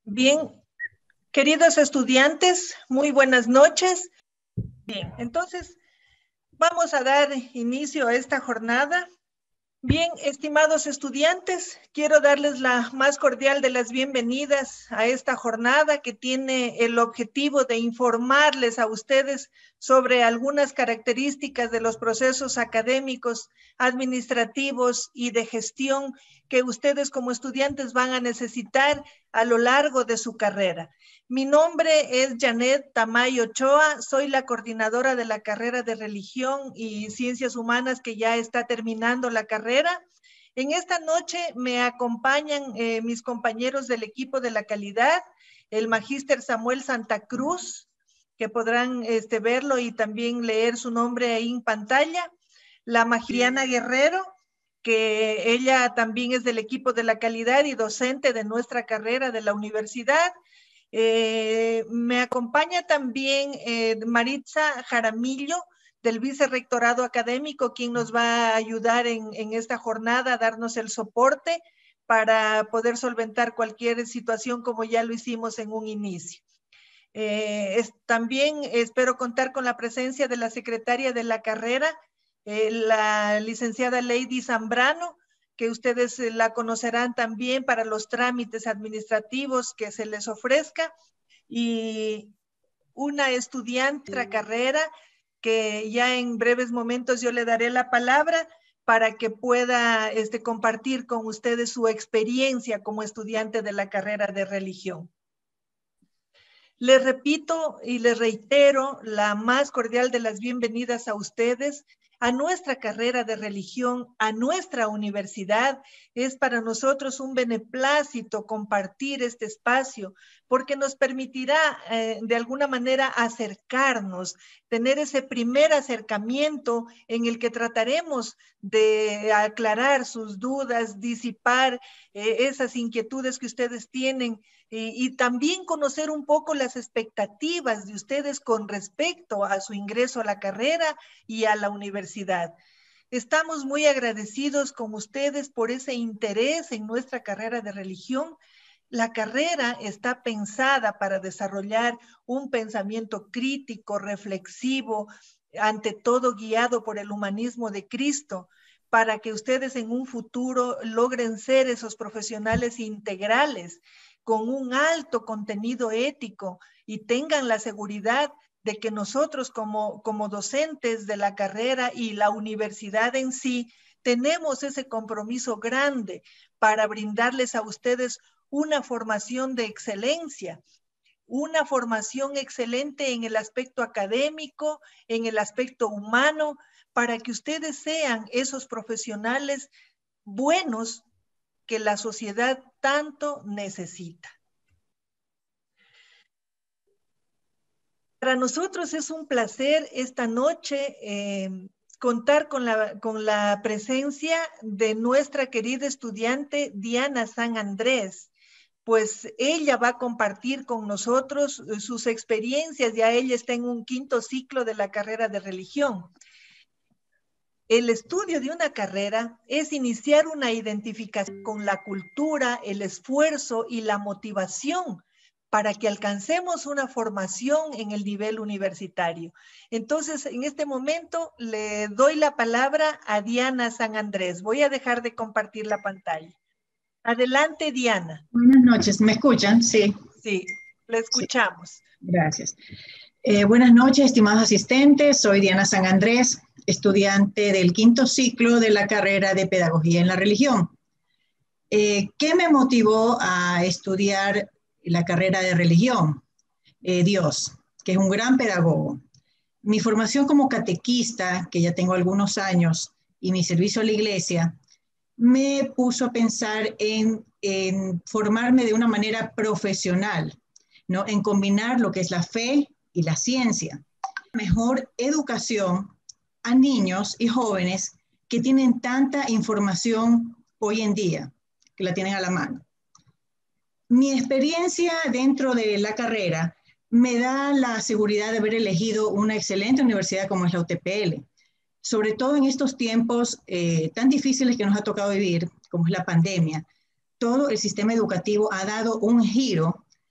Bien, queridos estudiantes, muy buenas noches. Bien, entonces vamos a dar inicio a esta jornada. Bien, estimados estudiantes, quiero darles la más cordial de las bienvenidas a esta jornada que tiene el objetivo de informarles a ustedes sobre algunas características de los procesos académicos, administrativos y de gestión que ustedes como estudiantes van a necesitar a lo largo de su carrera. Mi nombre es Janet Tamay Ochoa, soy la coordinadora de la carrera de Religión y Ciencias Humanas que ya está terminando la carrera. En esta noche me acompañan mis compañeros del equipo de la calidad, el magíster Samuel Santa Cruz, que podrán verlo y también leer su nombre ahí en pantalla, la Magiana Guerrero, que ella también es del equipo de la calidad y docente de nuestra carrera de la universidad. Me acompaña también Maritza Jaramillo, del Vicerrectorado Académico, quien nos va a ayudar en esta jornada, a darnos el soporte para poder solventar cualquier situación como ya lo hicimos en un inicio. También espero contar con la presencia de la secretaria de la carrera, la licenciada Lady Zambrano, que ustedes la conocerán también para los trámites administrativos que se les ofrezca, y una estudiante de la carrera que ya en breves momentos yo le daré la palabra para que pueda compartir con ustedes su experiencia como estudiante de la carrera de religión. Les repito y les reitero la más cordial de las bienvenidas a ustedes, a nuestra carrera de religión, a nuestra universidad. Es para nosotros un beneplácito compartir este espacio porque nos permitirá de alguna manera acercarnos, tener ese primer acercamiento en el que trataremos de aclarar sus dudas, disipar esas inquietudes que ustedes tienen y también conocer un poco las expectativas de ustedes con respecto a su ingreso a la carrera y a la universidad. Estamos muy agradecidos con ustedes por ese interés en nuestra carrera de religión. La carrera está pensada para desarrollar un pensamiento crítico, reflexivo, ante todo guiado por el humanismo de Cristo, para que ustedes en un futuro logren ser esos profesionales integrales con un alto contenido ético y tengan la seguridad de que nosotros como docentes de la carrera y la universidad en sí, tenemos ese compromiso grande para brindarles a ustedes una formación de excelencia, una formación excelente en el aspecto académico, en el aspecto humano, para que ustedes sean esos profesionales buenos que la sociedad tanto necesita. Para nosotros es un placer esta noche contar con la presencia de nuestra querida estudiante Diana San Andrés, pues ella va a compartir con nosotros sus experiencias. Ya ella está en un 5º ciclo de la carrera de religión. El estudio de una carrera es iniciar una identificación con la cultura, el esfuerzo y la motivación para que alcancemos una formación en el nivel universitario. Entonces, en este momento le doy la palabra a Diana San Andrés. Voy a dejar de compartir la pantalla. Adelante, Diana. Buenas noches, ¿me escuchan? Sí. Sí, la escuchamos. Sí. Gracias. Buenas noches, estimados asistentes. Soy Diana San Andrés, estudiante del 5º ciclo de la carrera de Pedagogía en la Religión. ¿Qué me motivó a estudiar la carrera de religión? Dios, que es un gran pedagogo. Mi formación como catequista, que ya tengo algunos años, y mi servicio a la iglesia, me puso a pensar en formarme de una manera profesional, ¿no? En combinar lo que es la fe y la ciencia. Mejor educación a niños y jóvenes que tienen tanta información hoy en día, que la tienen a la mano. Mi experiencia dentro de la carrera me da la seguridad de haber elegido una excelente universidad como es la UTPL, sobre todo en estos tiempos tan difíciles que nos ha tocado vivir, como es la pandemia. Todo el sistema educativo ha dado un giro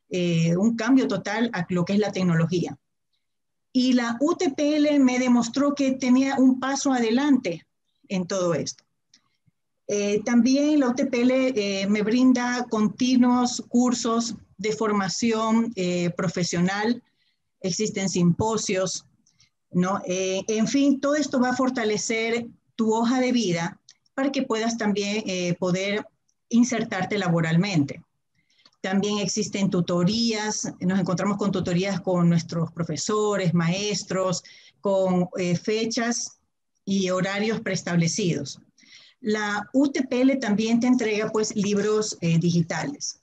un cambio total a lo que es la tecnología. Y la UTPL me demostró que tenía un paso adelante en todo esto. También la UTPL me brinda continuos cursos de formación profesional, existen simposios, ¿no? En fin, todo esto va a fortalecer tu hoja de vida para que puedas también poder insertarte laboralmente. También existen tutorías, nos encontramos con tutorías con nuestros profesores, maestros, con fechas y horarios preestablecidos. La UTPL también te entrega pues libros digitales.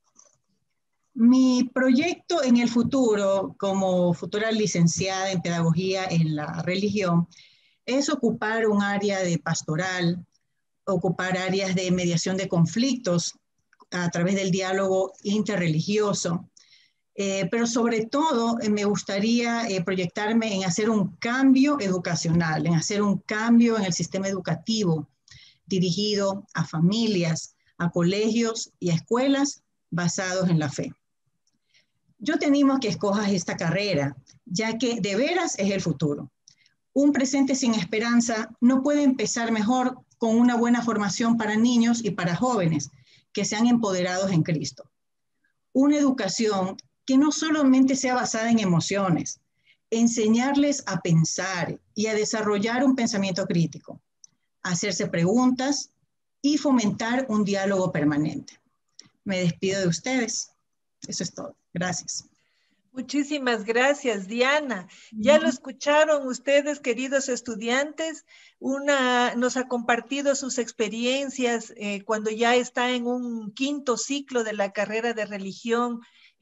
Mi proyecto en el futuro, como futura licenciada en pedagogía en la religión, es ocupar un área de pastoral, ocupar áreas de mediación de conflictos a través del diálogo interreligioso, pero sobre todo me gustaría proyectarme en hacer un cambio educacional, en hacer un cambio en el sistema educativo dirigido a familias, a colegios y a escuelas basados en la fe. Yo te animo a que escojas esta carrera, ya que de veras es el futuro. Un presente sin esperanza no puede empezar mejor con una buena formación para niños y para jóvenes que sean empoderados en Cristo. Una educación que no solamente sea basada en emociones, enseñarles a pensar y a desarrollar un pensamiento crítico, hacerse preguntas y fomentar un diálogo permanente. Me despido de ustedes. Eso es todo. Gracias. Muchísimas gracias, Diana. Ya lo escucharon ustedes, queridos estudiantes. Nos ha compartido sus experiencias cuando ya está en un quinto ciclo de la carrera de religión.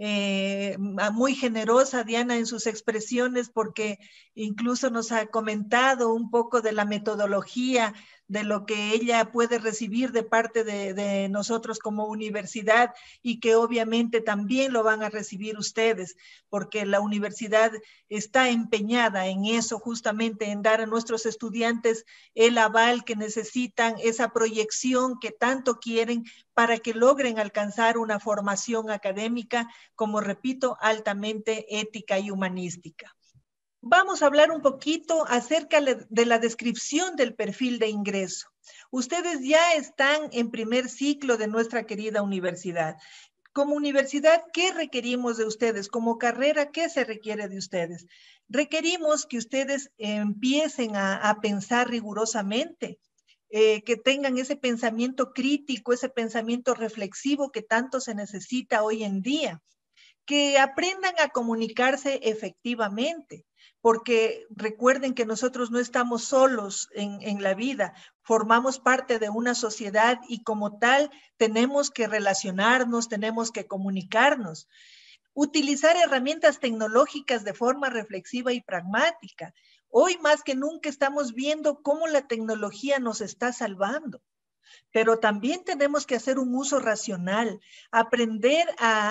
Muy generosa, Diana, en sus expresiones, porque incluso nos ha comentado un poco de la metodología, de lo que ella puede recibir de parte de nosotros como universidad y que obviamente también lo van a recibir ustedes, porque la universidad está empeñada en eso, justamente en dar a nuestros estudiantes el aval que necesitan, esa proyección que tanto quieren para que logren alcanzar una formación académica, como repito, altamente ética y humanística. Vamos a hablar un poquito acerca de la descripción del perfil de ingreso. Ustedes ya están en primer ciclo de nuestra querida universidad. Como universidad, ¿qué requerimos de ustedes? Como carrera, ¿qué se requiere de ustedes? Requerimos que ustedes empiecen a pensar rigurosamente, que tengan ese pensamiento crítico, ese pensamiento reflexivo que tanto se necesita hoy en día, que aprendan a comunicarse efectivamente, porque recuerden que nosotros no estamos solos en la vida, formamos parte de una sociedad y como tal tenemos que relacionarnos, tenemos que comunicarnos. Utilizar herramientas tecnológicas de forma reflexiva y pragmática. Hoy más que nunca estamos viendo cómo la tecnología nos está salvando. Pero también tenemos que hacer un uso racional, aprender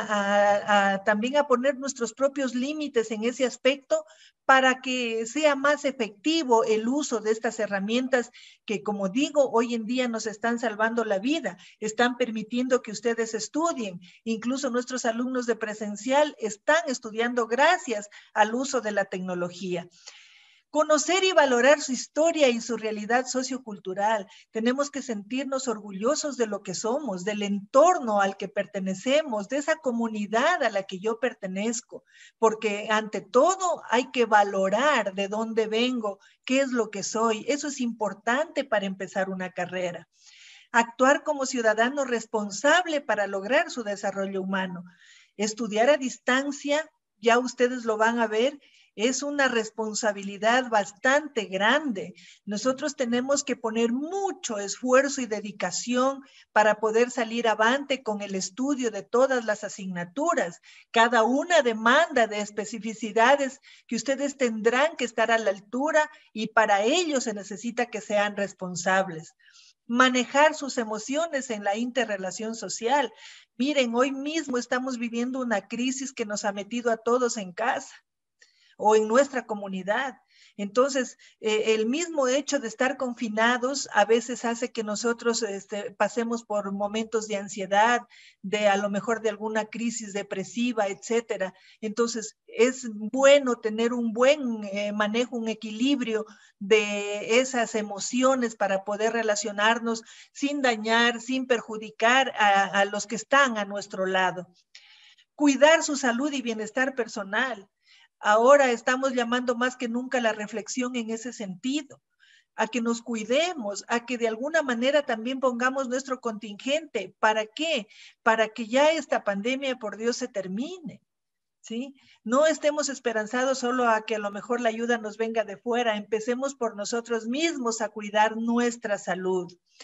también a poner nuestros propios límites en ese aspecto para que sea más efectivo el uso de estas herramientas que, como digo, hoy en día nos están salvando la vida, están permitiendo que ustedes estudien. Incluso nuestros alumnos de presencial están estudiando gracias al uso de la tecnología. Conocer y valorar su historia y su realidad sociocultural. Tenemos que sentirnos orgullosos de lo que somos, del entorno al que pertenecemos, de esa comunidad a la que yo pertenezco, porque ante todo hay que valorar de dónde vengo, qué es lo que soy. Eso es importante para empezar una carrera. Actuar como ciudadano responsable para lograr su desarrollo humano. Estudiar a distancia, ya ustedes lo van a ver, es una responsabilidad bastante grande. Nosotros tenemos que poner mucho esfuerzo y dedicación para poder salir avante con el estudio de todas las asignaturas. Cada una demanda de especificidades que ustedes tendrán que estar a la altura y para ello se necesita que sean responsables. Manejar sus emociones en la interrelación social. Miren, hoy mismo estamos viviendo una crisis que nos ha metido a todos en casa o en nuestra comunidad. Entonces, el mismo hecho de estar confinados a veces hace que nosotros pasemos por momentos de ansiedad, de a lo mejor de alguna crisis depresiva, etcétera. Entonces, es bueno tener un buen manejo, un equilibrio de esas emociones para poder relacionarnos sin dañar, sin perjudicar a los que están a nuestro lado. Cuidar su salud y bienestar personal. Ahora estamos llamando más que nunca a la reflexión en ese sentido, a que nos cuidemos, a que de alguna manera también pongamos nuestro contingente. ¿Para qué? Para que ya esta pandemia, por Dios, se termine. ¿Sí? No estemos esperanzados solo a que a lo mejor la ayuda nos venga de fuera, empecemos por nosotros mismos a cuidar nuestra salud.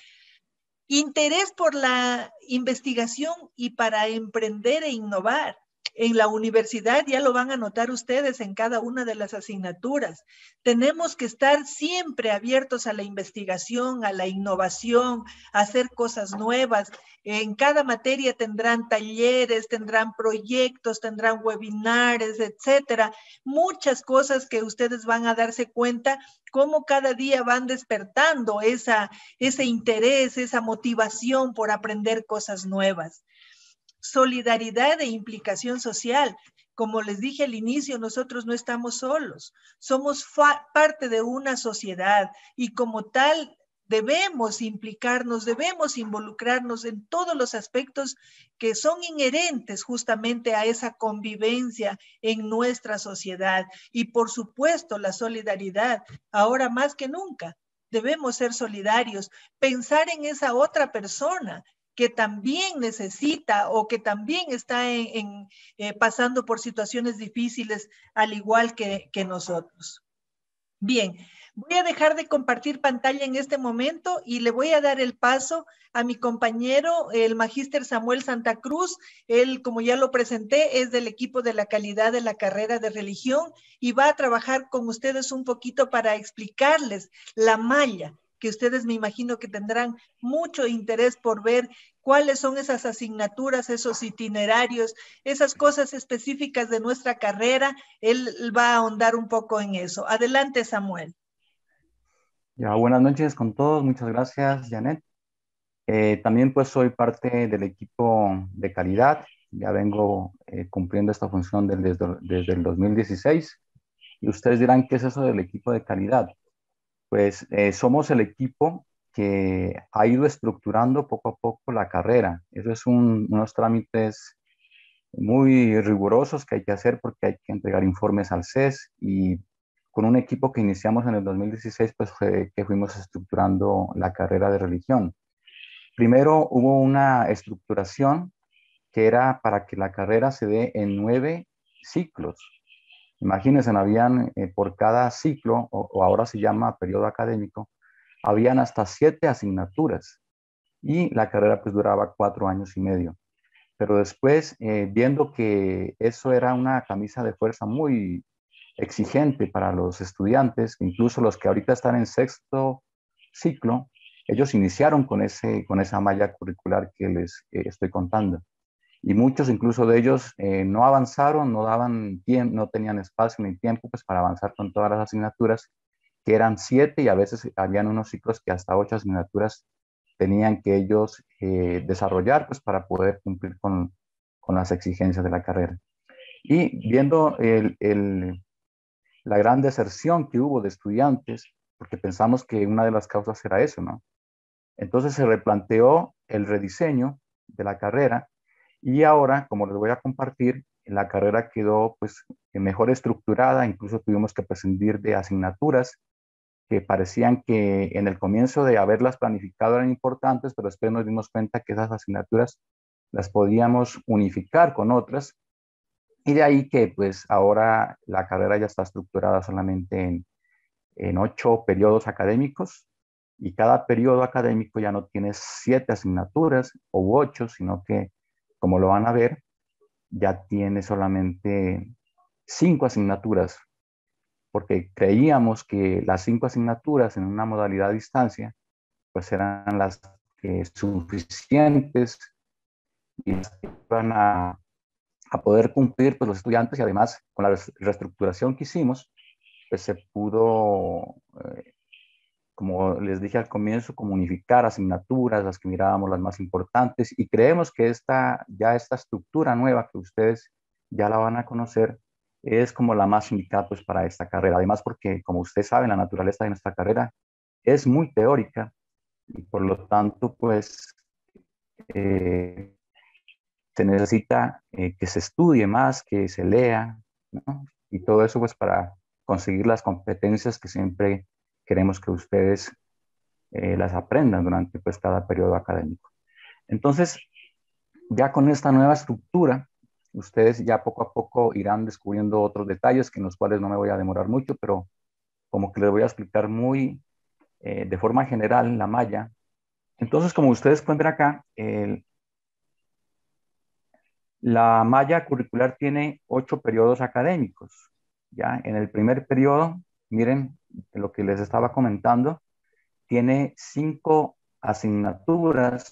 Interés por la investigación y para emprender e innovar. En la universidad ya lo van a notar ustedes en cada una de las asignaturas. Tenemos que estar siempre abiertos a la investigación, a la innovación, a hacer cosas nuevas. En cada materia tendrán talleres, tendrán proyectos, tendrán webinares, etcétera. Muchas cosas que ustedes van a darse cuenta cómo cada día van despertando ese interés, esa motivación por aprender cosas nuevas. Solidaridad e implicación social. Como les dije al inicio, nosotros no estamos solos, somos parte de una sociedad y como tal debemos implicarnos, debemos involucrarnos en todos los aspectos que son inherentes justamente a esa convivencia en nuestra sociedad. Y por supuesto, la solidaridad, ahora más que nunca, debemos ser solidarios, pensar en esa otra persona que también necesita o que también está pasando por situaciones difíciles, al igual que nosotros. Bien, voy a dejar de compartir pantalla en este momento y le voy a dar el paso a mi compañero, el magíster Samuel Santa Cruz. Él, como ya lo presenté, es del equipo de la calidad de la carrera de religión y va a trabajar con ustedes un poquito para explicarles la malla que ustedes me imagino que tendrán mucho interés por ver cuáles son esas asignaturas, esos itinerarios, esas cosas específicas de nuestra carrera. Él va a ahondar un poco en eso. Adelante, Samuel. Ya, buenas noches con todos. Muchas gracias, Janet. También pues soy parte del equipo de calidad. Ya vengo cumpliendo esta función desde el 2016. Y ustedes dirán, ¿qué es eso del equipo de calidad? Pues somos el equipo que ha ido estructurando poco a poco la carrera. Eso es unos trámites muy rigurosos que hay que hacer porque hay que entregar informes al CES y con un equipo que iniciamos en el 2016, pues fue que fuimos estructurando la carrera de religión. Primero hubo una estructuración que era para que la carrera se dé en 9 ciclos. Imagínense, habían por cada ciclo, o ahora se llama periodo académico, habían hasta 7 asignaturas y la carrera pues duraba 4 años y medio. Pero después, viendo que eso era una camisa de fuerza muy exigente para los estudiantes, incluso los que ahorita están en sexto ciclo, ellos iniciaron con esa malla curricular que les estoy contando. Y muchos incluso de ellos no avanzaron, no daban tiempo, no tenían espacio ni tiempo pues, para avanzar con todas las asignaturas, que eran 7 y a veces habían unos ciclos que hasta 8 asignaturas tenían que ellos desarrollar pues, para poder cumplir con las exigencias de la carrera. Y viendo la gran deserción que hubo de estudiantes, porque pensamos que una de las causas era eso, ¿no? Entonces se replanteó el rediseño de la carrera y ahora, como les voy a compartir, la carrera quedó pues mejor estructurada, incluso tuvimos que prescindir de asignaturas que parecían que en el comienzo de haberlas planificado eran importantes, pero después nos dimos cuenta que esas asignaturas las podíamos unificar con otras. Y de ahí que pues ahora la carrera ya está estructurada solamente en 8 periodos académicos y cada periodo académico ya no tiene 7 asignaturas o 8, sino que, como lo van a ver, ya tiene solamente 5 asignaturas, porque creíamos que las 5 asignaturas en una modalidad a distancia, pues eran las suficientes y las que iban a poder cumplir pues, los estudiantes y además con la reestructuración que hicimos, pues se pudo, como les dije al comienzo, como unificar asignaturas, las que mirábamos las más importantes, y creemos que esta estructura nueva que ustedes ya la van a conocer es como la más indicada pues para esta carrera. Además porque, como ustedes saben, la naturaleza de nuestra carrera es muy teórica y por lo tanto pues eh, se necesita que se estudie más, que se lea, ¿no? Y todo eso pues para conseguir las competencias que siempre queremos que ustedes las aprendan durante pues cada periodo académico. Entonces, ya con esta nueva estructura, ustedes ya poco a poco irán descubriendo otros detalles que en los cuales no me voy a demorar mucho, pero como que les voy a explicar muy de forma general la malla. Entonces, como ustedes pueden ver acá, la malla curricular tiene 8 periodos académicos. Ya en el primer periodo, miren lo que les estaba comentando, tiene 5 asignaturas.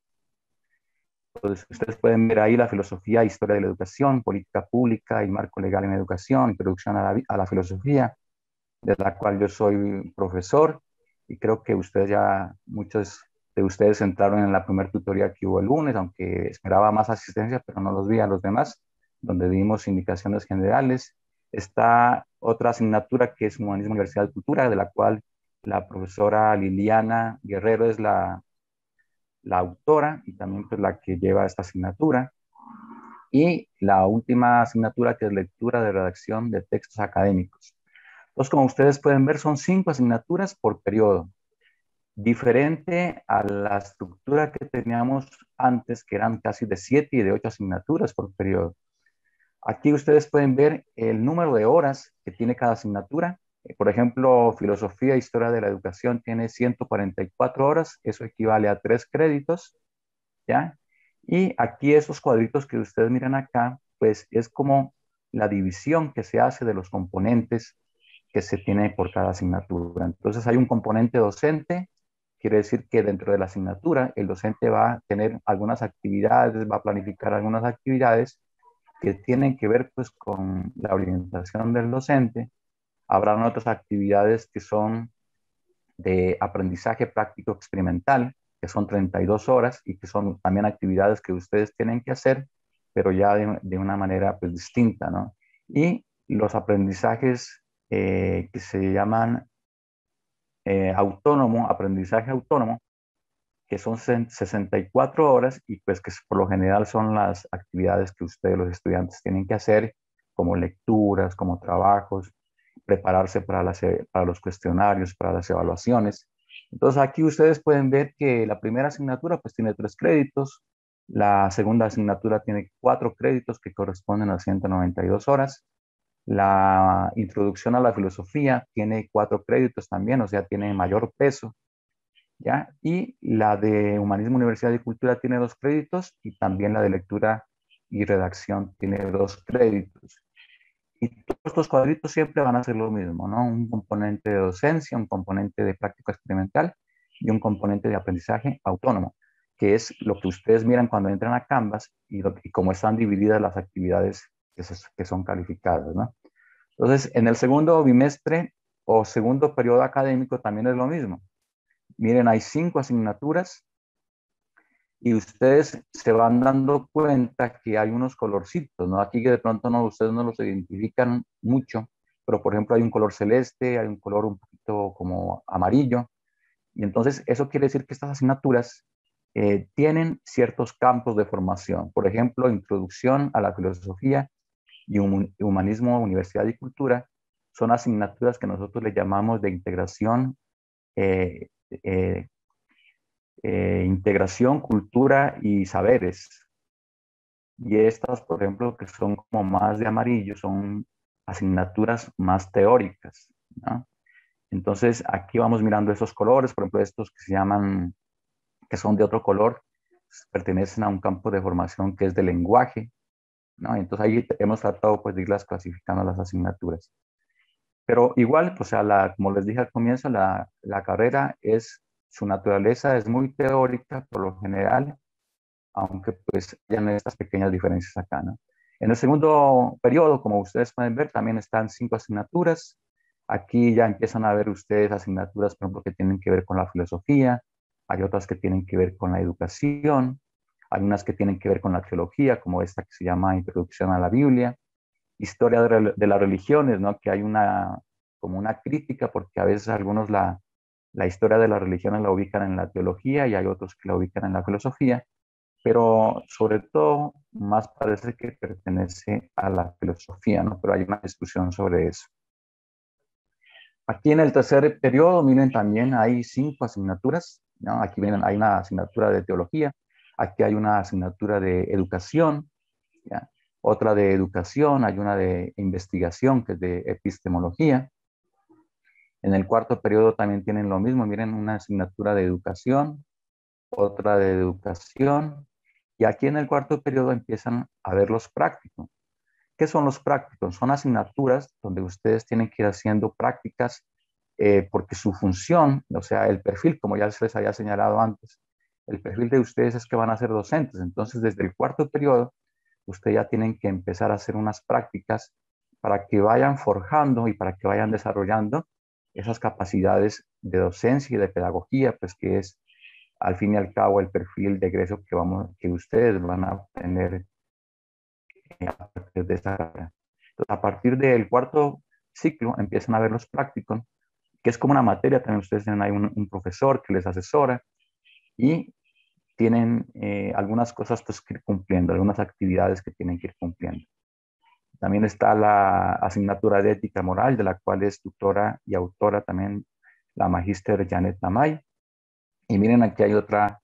Pues ustedes pueden ver ahí la filosofía, historia de la educación, política pública y marco legal en educación, introducción a la filosofía, de la cual yo soy profesor, y creo que ustedes ya, muchos de ustedes entraron en la primera tutoría que hubo el lunes, aunque esperaba más asistencia, pero no los vi a los demás, donde dimos indicaciones generales. Está otra asignatura que es Humanismo, Universidad y Cultura, de la cual la profesora Liliana Guerrero es la autora y también pues la que lleva esta asignatura. Y la última asignatura que es lectura de redacción de textos académicos. Entonces, como ustedes pueden ver, son 5 asignaturas por periodo, diferente a la estructura que teníamos antes, que eran casi de 7 y de 8 asignaturas por periodo. Aquí ustedes pueden ver el número de horas que tiene cada asignatura. Por ejemplo, filosofía e historia de la educación tiene 144 horas, eso equivale a 3 créditos, ¿ya? Y aquí esos cuadritos que ustedes miran acá, pues es como la división que se hace de los componentes que se tiene por cada asignatura. Entonces hay un componente docente, quiere decir que dentro de la asignatura el docente va a tener algunas actividades, va a planificar algunas actividades que tienen que ver pues con la orientación del docente. Habrán otras actividades que son de aprendizaje práctico experimental, que son 32 horas y que son también actividades que ustedes tienen que hacer, pero ya de una manera pues distinta, ¿no? Y los aprendizajes que se llaman aprendizaje autónomo, que son 64 horas y pues que por lo general son las actividades que ustedes, los estudiantes, tienen que hacer, como lecturas, como trabajos, prepararse para los cuestionarios, para las evaluaciones. Entonces aquí ustedes pueden ver que la primera asignatura pues tiene 3 créditos, la segunda asignatura tiene 4 créditos que corresponden a 192 horas, la introducción a la filosofía tiene 4 créditos también, o sea, tiene mayor peso, ¿ya? Y la de Humanismo, Universidad y Cultura tiene 2 créditos y también la de Lectura y Redacción tiene 2 créditos. Y todos estos cuadritos siempre van a ser lo mismo, ¿no? Un componente de docencia, un componente de práctica experimental y un componente de aprendizaje autónomo, que es lo que ustedes miran cuando entran a Canvas y cómo están divididas las actividades que son calificadas, ¿no? Entonces, en el segundo bimestre o segundo periodo académico también es lo mismo. Miren, hay 5 asignaturas y ustedes se van dando cuenta que hay unos colorcitos, ¿no? Aquí que de pronto no, ustedes no los identifican mucho, pero por ejemplo hay un color celeste, hay un color un poquito como amarillo, y entonces eso quiere decir que estas asignaturas tienen ciertos campos de formación. Por ejemplo, introducción a la filosofía y humanismo, universidad y cultura son asignaturas que nosotros le llamamos de integración eh, eh, integración, cultura y saberes. Y estas, por ejemplo, que son como más de amarillo, son asignaturas más teóricas, ¿no? Entonces, aquí vamos mirando esos colores, por ejemplo, estos que se llaman, que son de otro color, pertenecen a un campo de formación que es de lenguaje, ¿no? Entonces, ahí hemos tratado pues de irlas clasificando las asignaturas. Pero igual, pues, como les dije al comienzo, la carrera su naturaleza es muy teórica por lo general, aunque pues hayan estas pequeñas diferencias acá, ¿no? En el segundo periodo, como ustedes pueden ver, también están 5 asignaturas. Aquí ya empiezan a ver ustedes asignaturas, por ejemplo, que tienen que ver con la filosofía, hay otras que tienen que ver con la educación, hay unas que tienen que ver con la teología, como esta que se llama Introducción a la Biblia, historia de las religiones, ¿no? Que hay como una crítica, porque a veces algunos la historia de las religiones la ubican en la teología y hay otros que la ubican en la filosofía, pero sobre todo más parece que pertenece a la filosofía, ¿no? Pero hay una discusión sobre eso. Aquí en el tercer periodo, miren, también hay 5 asignaturas, ¿no? Aquí miren, hay una asignatura de teología, aquí hay una asignatura de educación, ¿ya? Otra de educación, hay una de investigación, que es de epistemología. En el cuarto periodo también tienen lo mismo, miren, una asignatura de educación, otra de educación, y aquí en el cuarto periodo empiezan a ver los prácticos. ¿Qué son los prácticos? Son asignaturas donde ustedes tienen que ir haciendo prácticas porque su función, o sea, el perfil, como ya se les había señalado antes, el perfil de ustedes es que van a ser docentes. Entonces, desde el cuarto periodo, ustedes ya tienen que empezar a hacer unas prácticas para que vayan forjando y para que vayan desarrollando esas capacidades de docencia y de pedagogía, pues que es al fin y al cabo el perfil de egreso que ustedes van a obtener a partir de esa carrera. Entonces, a partir del cuarto ciclo empiezan a ver los prácticos, que es como una materia, también ustedes tienen ahí un profesor que les asesora y tienen algunas cosas pues, que ir cumpliendo, algunas actividades que tienen que ir cumpliendo. También está la asignatura de ética moral, de la cual es tutora y autora también la magíster Janet Namay. Y miren, aquí hay otra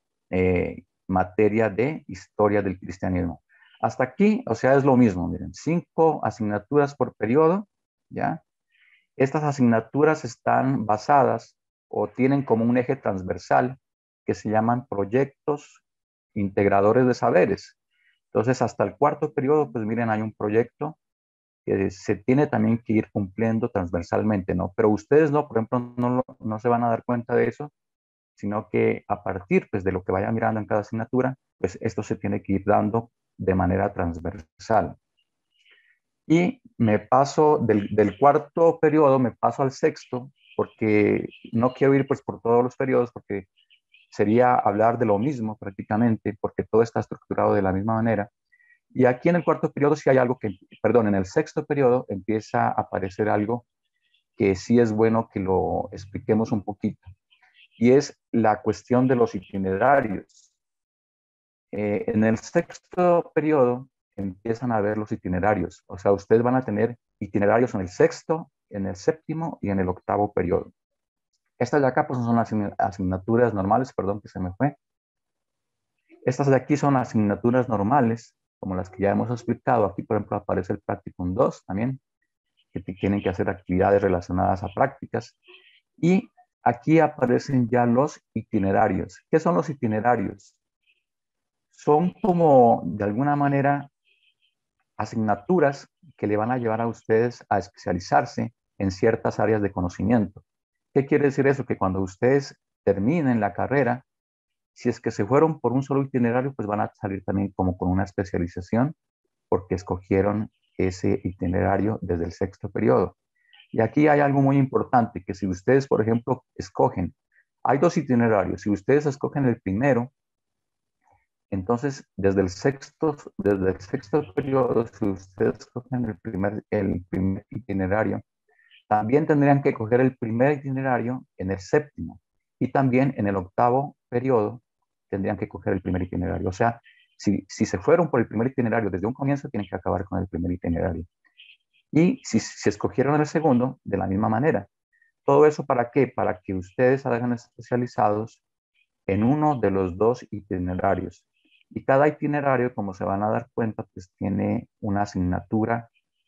materia de historia del cristianismo. Hasta aquí, o sea, es lo mismo, miren, 5 asignaturas por periodo, ¿ya? Estas asignaturas están basadas o tienen como un eje transversal que se llaman proyectos integradores de saberes. Entonces, hasta el cuarto periodo, pues miren, hay un proyecto que se tiene también que ir cumpliendo transversalmente, ¿no? Pero ustedes no, por ejemplo, no se van a dar cuenta de eso, sino que a partir pues, de lo que vayan mirando en cada asignatura, pues esto se tiene que ir dando de manera transversal. Y me paso del cuarto periodo, me paso al sexto, porque no quiero ir pues por todos los periodos, porque sería hablar de lo mismo prácticamente, porque todo está estructurado de la misma manera. Y aquí en el cuarto periodo sí hay algo que, perdón, en el sexto periodo empieza a aparecer algo que sí es bueno que lo expliquemos un poquito, y es la cuestión de los itinerarios. En el sexto periodo empiezan a ver los itinerarios, o sea, ustedes van a tener itinerarios en el sexto, en el séptimo y en el octavo periodo. Estas de acá pues son las asignaturas normales, perdón que se me fue. Estas de aquí son asignaturas normales, como las que ya hemos explicado. Aquí, por ejemplo, aparece el Practicum 2 también, que tienen que hacer actividades relacionadas a prácticas. Y aquí aparecen ya los itinerarios. ¿Qué son los itinerarios? Son como, de alguna manera, asignaturas que le van a llevar a ustedes a especializarse en ciertas áreas de conocimiento. ¿Qué quiere decir eso? Que cuando ustedes terminen la carrera, si es que se fueron por un solo itinerario, pues van a salir también como con una especialización porque escogieron ese itinerario desde el sexto periodo. Y aquí hay algo muy importante, que si ustedes, por ejemplo, escogen, hay 2 itinerarios, si ustedes escogen el primero, entonces desde el sexto periodo, si ustedes escogen el primer itinerario, también tendrían que coger el primer itinerario en el séptimo y también en el octavo periodo tendrían que coger el primer itinerario. O sea, si se fueron por el primer itinerario desde un comienzo, tienen que acabar con el primer itinerario. Y si escogieron el segundo, de la misma manera. ¿Todo eso para qué? Para que ustedes salgan especializados en uno de los 2 itinerarios. Y cada itinerario, como se van a dar cuenta, pues tiene una asignatura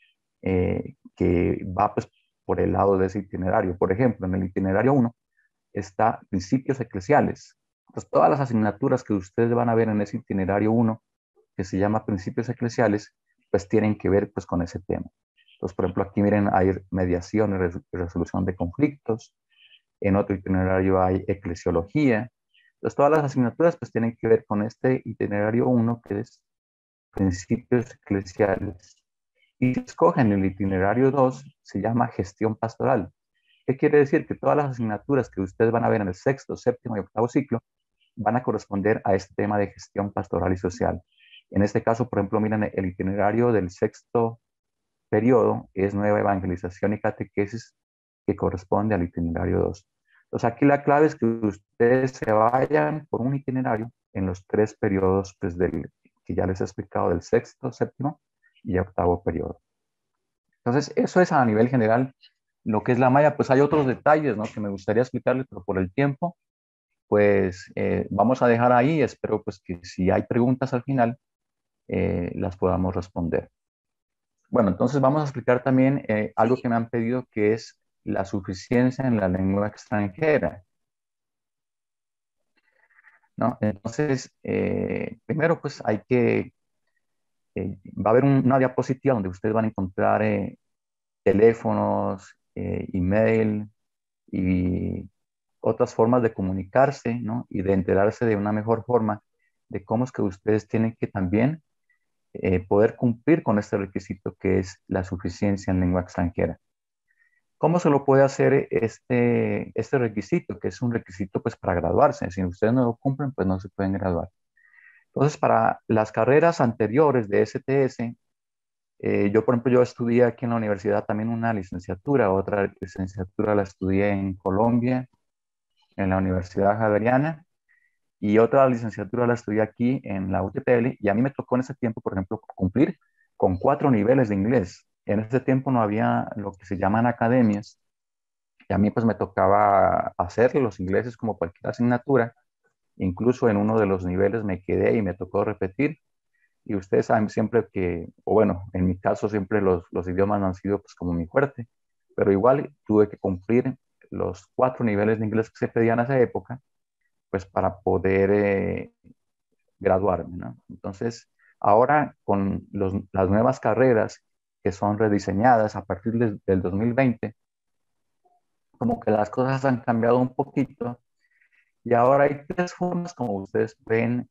que va pues, por el lado de ese itinerario. Por ejemplo, en el itinerario 1 está principios eclesiales. Entonces, todas las asignaturas que ustedes van a ver en ese itinerario 1, que se llama principios eclesiales, pues tienen que ver pues con ese tema. Entonces, por ejemplo, aquí miren, hay mediación y resolución de conflictos. En otro itinerario hay eclesiología. Entonces, todas las asignaturas pues tienen que ver con este itinerario 1, que es principios eclesiales. Y si escogen el itinerario 2, se llama gestión pastoral. ¿Qué quiere decir? Que todas las asignaturas que ustedes van a ver en el sexto, séptimo y octavo ciclo van a corresponder a este tema de gestión pastoral y social. En este caso, por ejemplo, miren, el itinerario del sexto periodo es nueva evangelización y catequesis, que corresponde al itinerario 2. Entonces, aquí la clave es que ustedes se vayan por un itinerario en los 3 periodos pues, que ya les he explicado, del sexto, séptimo y octavo periodo. Entonces, eso es a nivel general lo que es la malla. Pues hay otros detalles, ¿no?, que me gustaría explicarles, pero por el tiempo, pues vamos a dejar ahí. Espero pues que si hay preguntas al final, las podamos responder. Bueno, entonces vamos a explicar también algo que me han pedido, que es la suficiencia en la lengua extranjera, ¿no? Entonces, primero pues va a haber una diapositiva donde ustedes van a encontrar teléfonos, email y otras formas de comunicarse, ¿no? Y de enterarse de una mejor forma de cómo es que ustedes tienen que también poder cumplir con este requisito, que es la suficiencia en lengua extranjera. ¿Cómo se lo puede hacer este requisito, que es un requisito pues para graduarse? Si ustedes no lo cumplen, pues no se pueden graduar. Entonces, para las carreras anteriores de STS, yo, por ejemplo, yo estudié aquí en la universidad también una licenciatura. Otra licenciatura la estudié en Colombia, en la Universidad Javeriana, y otra licenciatura la estudié aquí en la UTPL, y a mí me tocó en ese tiempo, por ejemplo, cumplir con 4 niveles de inglés. En ese tiempo no había lo que se llaman academias, y a mí pues me tocaba hacer los ingleses como cualquier asignatura. Incluso en uno de los niveles me quedé y me tocó repetir. Y ustedes saben siempre que, o bueno, en mi caso siempre los idiomas no han sido pues como mi fuerte, pero igual tuve que cumplir los 4 niveles de inglés que se pedían en esa época, pues para poder graduarme, ¿no? Entonces, ahora con las nuevas carreras que son rediseñadas a partir del 2020, como que las cosas han cambiado un poquito, y ahora hay 3 formas como ustedes pueden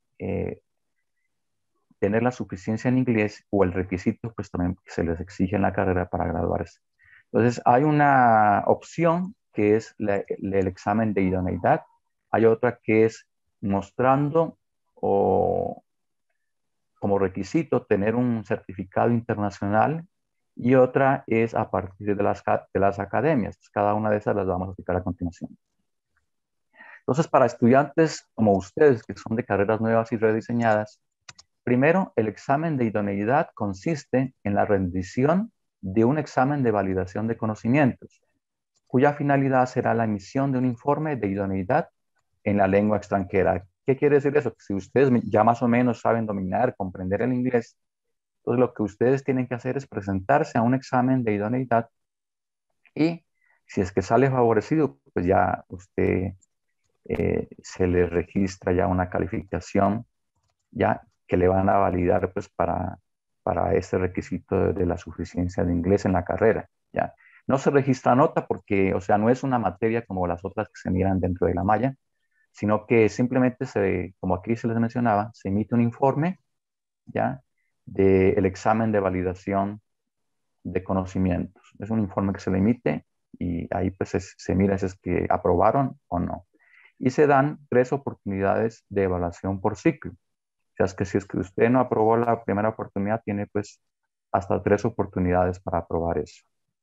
tener la suficiencia en inglés, o el requisito pues también que se les exige en la carrera para graduarse. Entonces, hay una opción que es el examen de idoneidad. Hay otra que es mostrando o como requisito tener un certificado internacional, y otra es a partir de las academias. Cada una de esas las vamos a explicar a continuación. Entonces, para estudiantes como ustedes, que son de carreras nuevas y rediseñadas, primero, el examen de idoneidad consiste en la rendición de un examen de validación de conocimientos, cuya finalidad será la emisión de un informe de idoneidad en la lengua extranjera. ¿Qué quiere decir eso? Que si ustedes ya más o menos saben dominar, comprender el inglés, entonces lo que ustedes tienen que hacer es presentarse a un examen de idoneidad, y si es que sale favorecido, pues ya usted se le registra ya una calificación ya que le van a validar pues para este requisito de la suficiencia de inglés en la carrera, ya. No se registra nota porque, o sea, no es una materia como las otras que se miran dentro de la malla, sino que simplemente como aquí se les mencionaba, se emite un informe, ya, del examen de validación de conocimientos. Es un informe que se le emite, y ahí pues se mira si es que aprobaron o no. Y se dan 3 oportunidades de evaluación por ciclo. O sea, es que si es que usted no aprobó la primera oportunidad, tiene pues hasta 3 oportunidades para aprobar eso.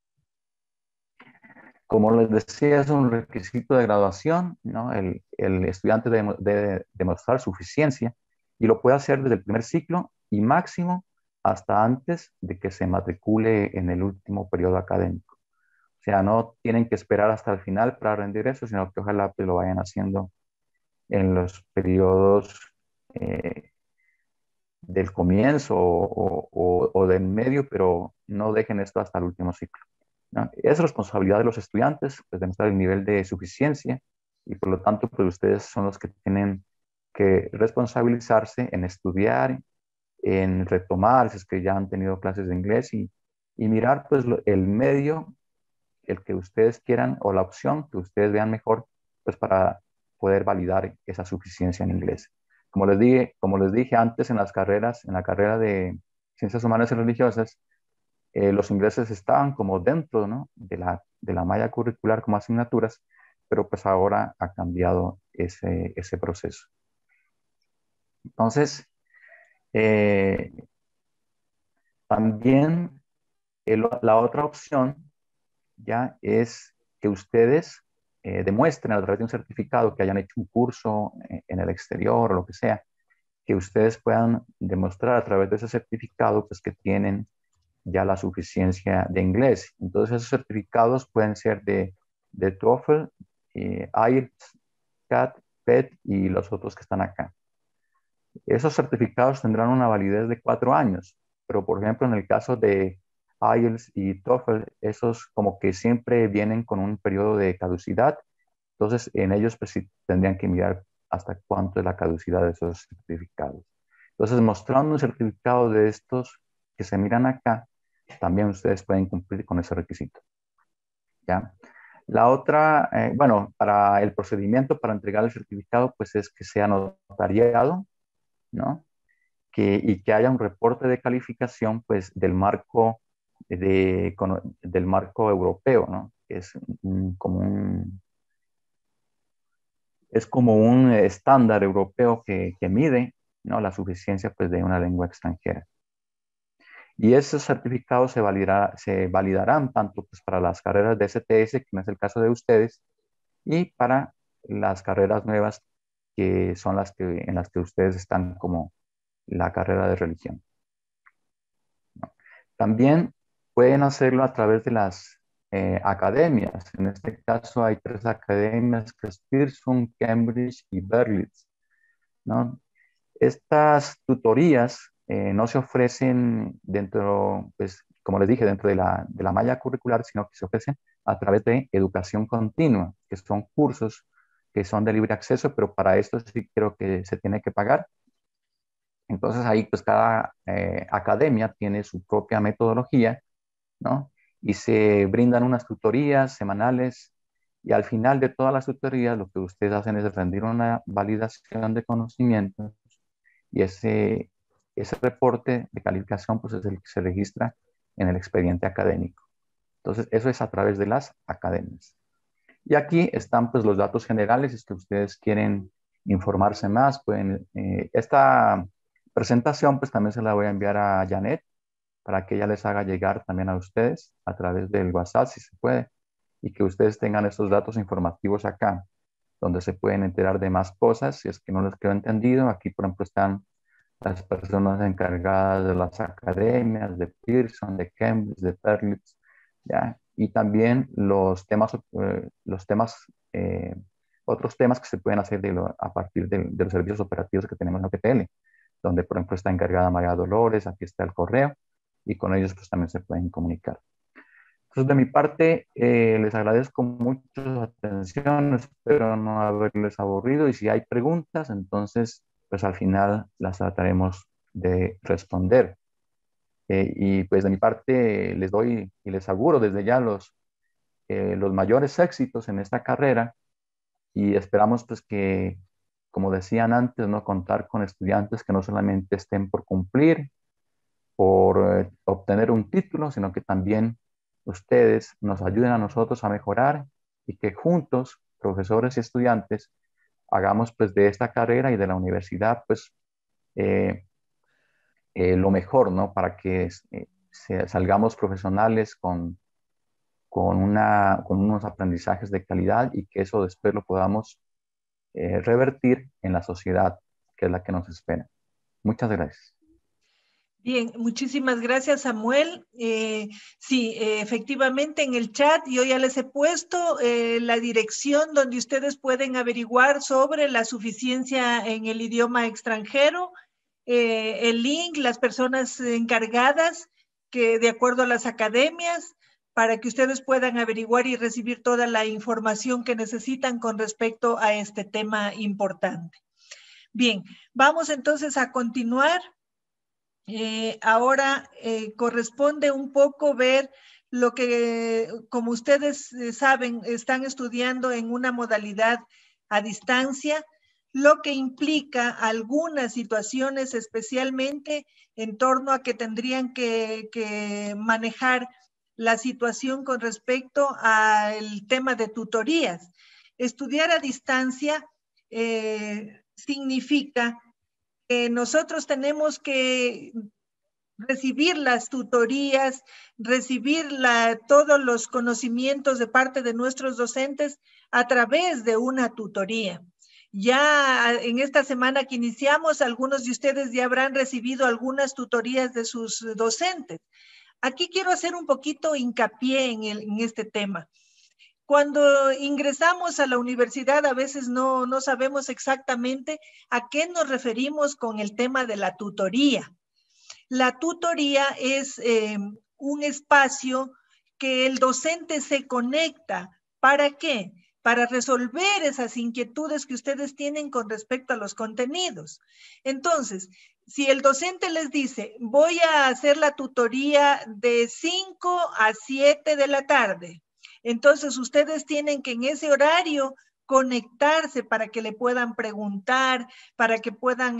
Como les decía, es un requisito de graduación, ¿no? El estudiante debe demostrar suficiencia, y lo puede hacer desde el primer ciclo y máximo hasta antes de que se matricule en el último periodo académico. O sea, no tienen que esperar hasta el final para rendir eso, sino que ojalá pues, lo vayan haciendo en los periodos del comienzo o del medio, pero no dejen esto hasta el último ciclo, ¿no? Es responsabilidad de los estudiantes pues, demostrar el nivel de suficiencia, y por lo tanto pues ustedes son los que tienen que responsabilizarse en estudiar, en retomar si es que ya han tenido clases de inglés, y mirar pues el medio, el que ustedes quieran, o la opción que ustedes vean mejor pues para poder validar esa suficiencia en inglés. Como les dije antes, en las carreras, en la carrera de Ciencias Humanas y Religiosas, los ingleses estaban como dentro, ¿no?, de la malla curricular como asignaturas, pero pues ahora ha cambiado ese proceso. Entonces, también la otra opción ya es que ustedes demuestren a través de un certificado que hayan hecho un curso en el exterior o lo que sea, que ustedes puedan demostrar a través de ese certificado pues que tienen ya la suficiencia de inglés. Entonces esos certificados pueden ser de TOEFL, IELTS, CAT, PET y los otros que están acá. Esos certificados tendrán una validez de 4 años, pero por ejemplo en el caso de IELTS y TOEFL, esos como que siempre vienen con un periodo de caducidad, entonces en ellos pues sí tendrían que mirar hasta cuánto es la caducidad de esos certificados. Entonces mostrando un certificado de estos que se miran acá, también ustedes pueden cumplir con ese requisito. ¿Ya? La otra, bueno, para el procedimiento para entregar el certificado, pues es que sea notariado, ¿no? Y que haya un reporte de calificación, pues, del marco europeo, ¿no? Es como un estándar europeo que mide, ¿no?, la suficiencia, pues, de una lengua extranjera. Y esos certificados se validarán tanto pues, para las carreras de STS, que no es el caso de ustedes, y para las carreras nuevas, que son en las que ustedes están, como la carrera de religión. También pueden hacerlo a través de las academias. En este caso hay 3 academias, que es Pearson, Cambridge y Berlitz, ¿no? Estas tutorías no se ofrecen dentro, pues, como les dije, dentro de la malla curricular, sino que se ofrecen a través de educación continua, que son cursos que son de libre acceso, pero para esto sí creo que se tiene que pagar. Entonces ahí pues cada academia tiene su propia metodología, ¿no? Y se brindan unas tutorías semanales y al final de todas las tutorías lo que ustedes hacen es rendir una validación de conocimientos y ese reporte de calificación pues es el que se registra en el expediente académico. Entonces eso es a través de las academias. Y aquí están pues los datos generales, si es que ustedes quieren informarse más, pueden, esta presentación pues también se la voy a enviar a Janet para que ella les haga llegar también a ustedes a través del WhatsApp, si se puede, y que ustedes tengan estos datos informativos acá, donde se pueden enterar de más cosas, si es que no les quedó entendido. Aquí, por ejemplo, están las personas encargadas de las academias, de Pearson, de Cambridge, de Berlitz, ¿ya? Y también los temas, otros temas que se pueden hacer a partir de los servicios operativos que tenemos en OPTL, donde, por ejemplo, está encargada María Dolores, aquí está el correo, y con ellos pues también se pueden comunicar. Entonces, de mi parte, les agradezco mucho su atención, espero no haberles aburrido, y si hay preguntas, entonces, pues al final las trataremos de responder. Y pues de mi parte les doy y les auguro desde ya los mayores éxitos en esta carrera y esperamos pues que, como decían antes, ¿no?, contar con estudiantes que no solamente estén por cumplir, por obtener un título, sino que también ustedes nos ayuden a nosotros a mejorar y que juntos, profesores y estudiantes, hagamos pues de esta carrera y de la universidad pues lo mejor, ¿no? Para que salgamos profesionales con unos aprendizajes de calidad y que eso después lo podamos revertir en la sociedad, que es la que nos espera. Muchas gracias. Bien, muchísimas gracias, Samuel. Sí, efectivamente en el chat yo ya les he puesto la dirección donde ustedes pueden averiguar sobre la suficiencia en el idioma extranjero, el link, las personas encargadas que de acuerdo a las academias, para que ustedes puedan averiguar y recibir toda la información que necesitan con respecto a este tema importante. Bien, vamos entonces a continuar. Ahora corresponde un poco ver lo que, como ustedes saben, están estudiando en una modalidad a distancia. lo que implica algunas situaciones, especialmente en torno a que tendrían que manejar la situación con respecto al tema de tutorías. Estudiar a distancia significa que nosotros tenemos que recibir las tutorías, recibir todos los conocimientos de parte de nuestros docentes a través de una tutoría. Ya en esta semana que iniciamos, algunos de ustedes ya habrán recibido algunas tutorías de sus docentes. Aquí quiero hacer un poquito hincapié en este tema. Cuando ingresamos a la universidad, a veces no sabemos exactamente a qué nos referimos con el tema de la tutoría. La tutoría es un espacio que el docente se conecta. ¿Para qué? Para resolver esas inquietudes que ustedes tienen con respecto a los contenidos. Entonces, si el docente les dice, voy a hacer la tutoría de 5 a 7 de la tarde, entonces ustedes tienen que en ese horario conectarse para que le puedan preguntar, para que puedan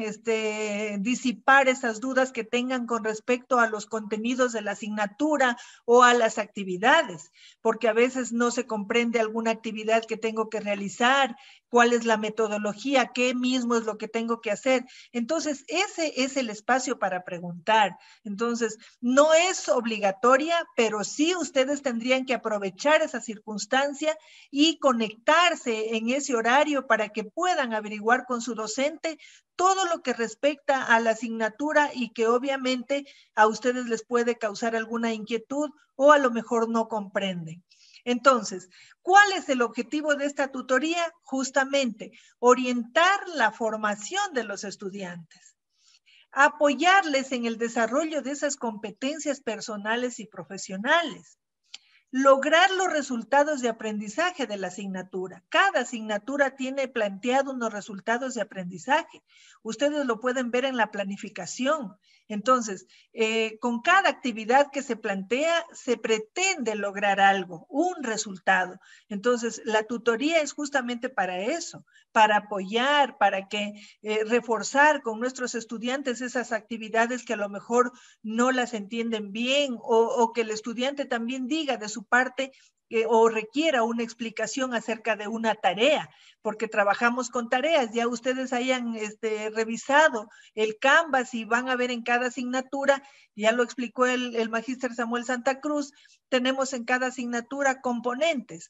disipar esas dudas que tengan con respecto a los contenidos de la asignatura o a las actividades, porque a veces no se comprende alguna actividad que tengo que realizar, cuál es la metodología, qué mismo es lo que tengo que hacer. Entonces, ese es el espacio para preguntar. Entonces, no es obligatoria, pero sí ustedes tendrían que aprovechar esa circunstancia y conectarse en ese horario para que puedan averiguar con su docente todo lo que respecta a la asignatura y que obviamente a ustedes les puede causar alguna inquietud o a lo mejor no comprenden. Entonces, ¿cuál es el objetivo de esta tutoría? Justamente, orientar la formación de los estudiantes, apoyarles en el desarrollo de esas competencias personales y profesionales, lograr los resultados de aprendizaje de la asignatura. Cada asignatura tiene planteado unos resultados de aprendizaje. Ustedes lo pueden ver en la planificación. Entonces, con cada actividad que se plantea, se pretende lograr algo, un resultado. Entonces, la tutoría es justamente para eso, para apoyar, para que reforzar con nuestros estudiantes esas actividades que a lo mejor no las entienden bien o que el estudiante también diga de su parte o requiera una explicación acerca de una tarea, porque trabajamos con tareas. Ya ustedes hayan revisado el Canvas y van a ver en cada asignatura, ya lo explicó el magíster Samuel Santa Cruz, tenemos en cada asignatura componentes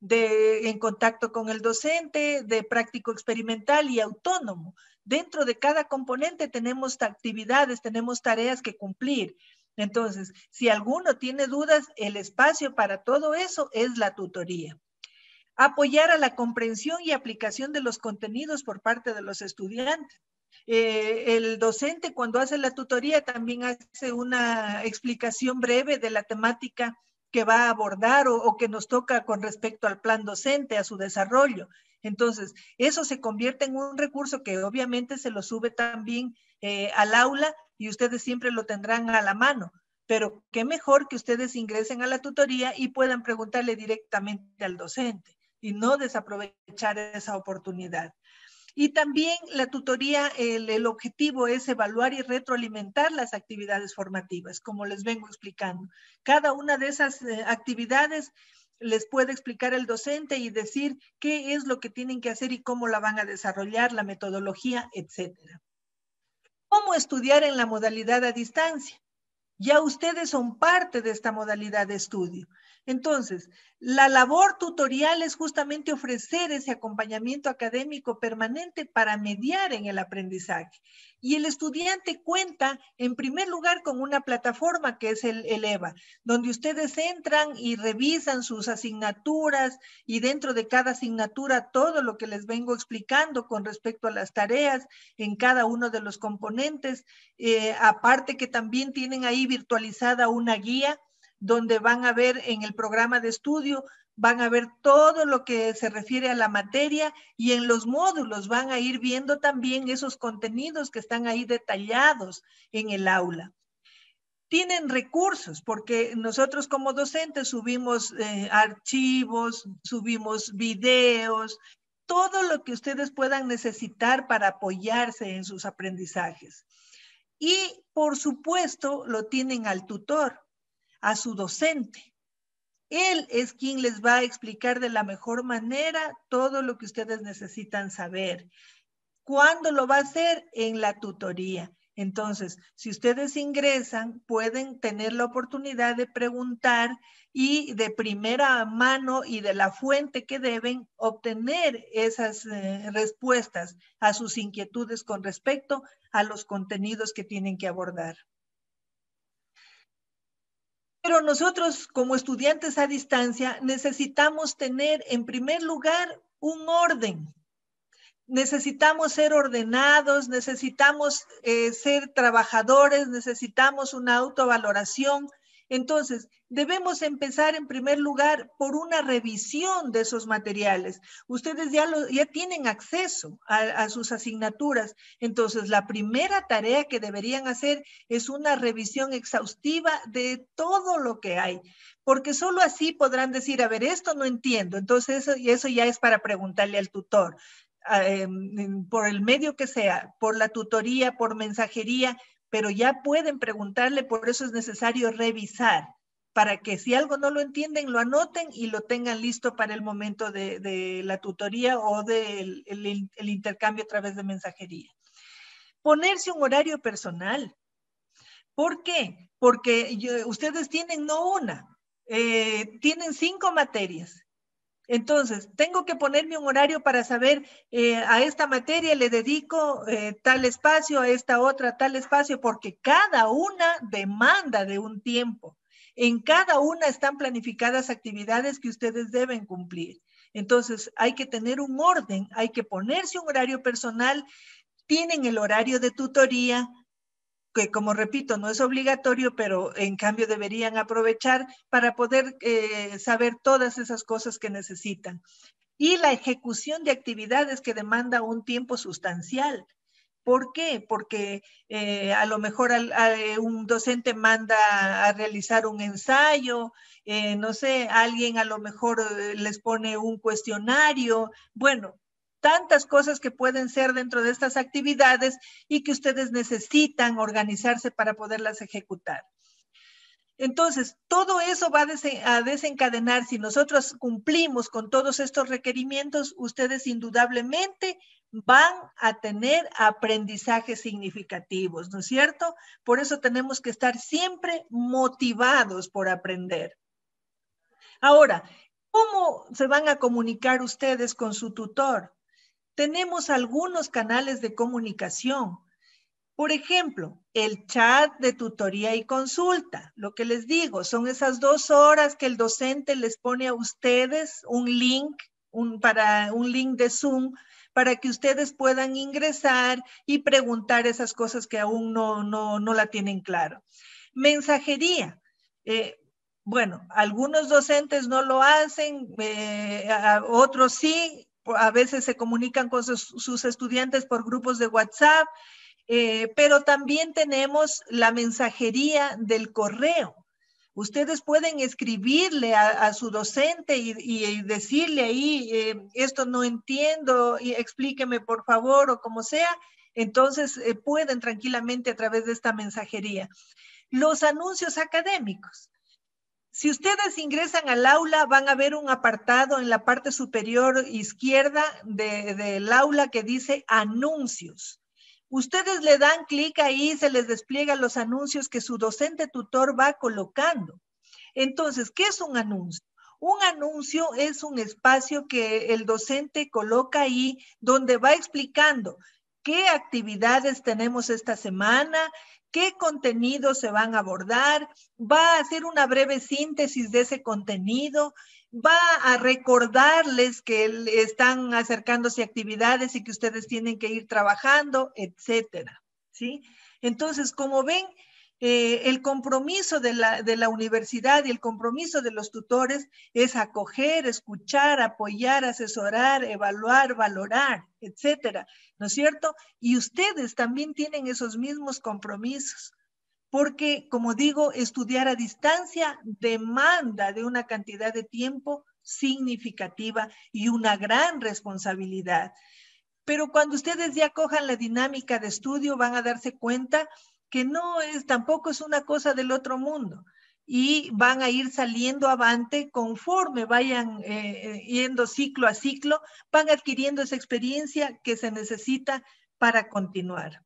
en contacto con el docente, de práctico experimental y autónomo. Dentro de cada componente tenemos actividades, tenemos tareas que cumplir. Entonces, si alguno tiene dudas, el espacio para todo eso es la tutoría. Apoyar a la comprensión y aplicación de los contenidos por parte de los estudiantes. El docente cuando hace la tutoría también hace una explicación breve de la temática que va a abordar o que nos toca con respecto al plan docente, a su desarrollo. Entonces, eso se convierte en un recurso que obviamente se lo sube también al aula y ustedes siempre lo tendrán a la mano. Pero qué mejor que ustedes ingresen a la tutoría y puedan preguntarle directamente al docente y no desaprovechar esa oportunidad. Y también la tutoría, el objetivo es evaluar y retroalimentar las actividades formativas, como les vengo explicando. Cada una de esas actividades les puede explicar el docente y decir qué es lo que tienen que hacer y cómo la van a desarrollar, la metodología, etcétera. ¿Cómo estudiar en la modalidad a distancia? Ya ustedes son parte de esta modalidad de estudio. Entonces, la labor tutorial es justamente ofrecer ese acompañamiento académico permanente para mediar en el aprendizaje. Y el estudiante cuenta, en primer lugar, con una plataforma que es el EVA, donde ustedes entran y revisan sus asignaturas y dentro de cada asignatura todo lo que les vengo explicando con respecto a las tareas en cada uno de los componentes. Aparte que también tienen ahí virtualizada una guía donde van a ver en el programa de estudio, van a ver todo lo que se refiere a la materia y en los módulos van a ir viendo también esos contenidos que están ahí detallados en el aula. Tienen recursos, porque nosotros como docentes subimos archivos, subimos videos, todo lo que ustedes puedan necesitar para apoyarse en sus aprendizajes. Y, por supuesto, lo tienen al tutor, a su docente. Él es quien les va a explicar de la mejor manera todo lo que ustedes necesitan saber. ¿Cuándo lo va a hacer? En la tutoría. Entonces, si ustedes ingresan, pueden tener la oportunidad de preguntar y de primera mano y de la fuente que deben obtener esas respuestas a sus inquietudes con respecto a los contenidos que tienen que abordar. Pero nosotros, como estudiantes a distancia, necesitamos tener, en primer lugar, un orden. Necesitamos ser ordenados, necesitamos ser trabajadores, necesitamos una autovaloración. Entonces, debemos empezar en primer lugar por una revisión de esos materiales. Ustedes ya tienen acceso a sus asignaturas. Entonces, la primera tarea que deberían hacer es una revisión exhaustiva de todo lo que hay. Porque solo así podrán decir, a ver, esto no entiendo. Entonces, eso ya es para preguntarle al tutor. Por el medio que sea, por la tutoría, por mensajería, pero ya pueden preguntarle, por eso es necesario revisar, para que si algo no lo entienden, lo anoten y lo tengan listo para el momento de la tutoría o del el intercambio a través de mensajería. Ponerse un horario personal. ¿Por qué? Porque ustedes tienen no una, tienen 5 materias. Entonces, tengo que ponerme un horario para saber a esta materia le dedico tal espacio, a esta otra tal espacio, porque cada una demanda de un tiempo. En cada una están planificadas actividades que ustedes deben cumplir. Entonces, hay que tener un orden, hay que ponerse un horario personal. Tienen el horario de tutoría, que como repito, no es obligatorio, pero en cambio deberían aprovechar para poder saber todas esas cosas que necesitan. Y la ejecución de actividades que demanda un tiempo sustancial. ¿Por qué? Porque a lo mejor un docente manda a realizar un ensayo, no sé, alguien a lo mejor les pone un cuestionario. Bueno, tantas cosas que pueden ser dentro de estas actividades y que ustedes necesitan organizarse para poderlas ejecutar. Entonces, todo eso va a desencadenar, si nosotros cumplimos con todos estos requerimientos, ustedes indudablemente van a tener aprendizajes significativos, ¿no es cierto? Por eso tenemos que estar siempre motivados por aprender. Ahora, ¿cómo se van a comunicar ustedes con su tutor? Tenemos algunos canales de comunicación. Por ejemplo, el chat de tutoría y consulta. Lo que les digo, son esas 2 horas que el docente les pone a ustedes un link, un link de Zoom, para que ustedes puedan ingresar y preguntar esas cosas que aún no la tienen claro. Mensajería. Bueno, algunos docentes no lo hacen, otros sí, a veces se comunican con sus estudiantes por grupos de WhatsApp, pero también tenemos la mensajería del correo. Ustedes pueden escribirle a su docente y decirle ahí, esto no entiendo, y explíqueme por favor, o como sea. Entonces pueden tranquilamente a través de esta mensajería. Los anuncios académicos. Si ustedes ingresan al aula, van a ver un apartado en la parte superior izquierda del aula que dice anuncios. Ustedes le dan clic ahí, se les despliegan los anuncios que su docente tutor va colocando. Entonces, ¿qué es un anuncio? Un anuncio es un espacio que el docente coloca ahí donde va explicando qué actividades tenemos esta semana, qué contenidos se van a abordar, va a hacer una breve síntesis de ese contenido, va a recordarles que están acercándose actividades y que ustedes tienen que ir trabajando, etcétera, ¿sí? Entonces, como ven, el compromiso de la universidad y el compromiso de los tutores es acoger, escuchar, apoyar, asesorar, evaluar, valorar, etcétera, ¿no es cierto? Y ustedes también tienen esos mismos compromisos, porque, como digo, estudiar a distancia demanda de una cantidad de tiempo significativa y una gran responsabilidad. Pero cuando ustedes ya cojan la dinámica de estudio, van a darse cuenta que tampoco es una cosa del otro mundo. Y van a ir saliendo avante conforme vayan yendo ciclo a ciclo, van adquiriendo esa experiencia que se necesita para continuar.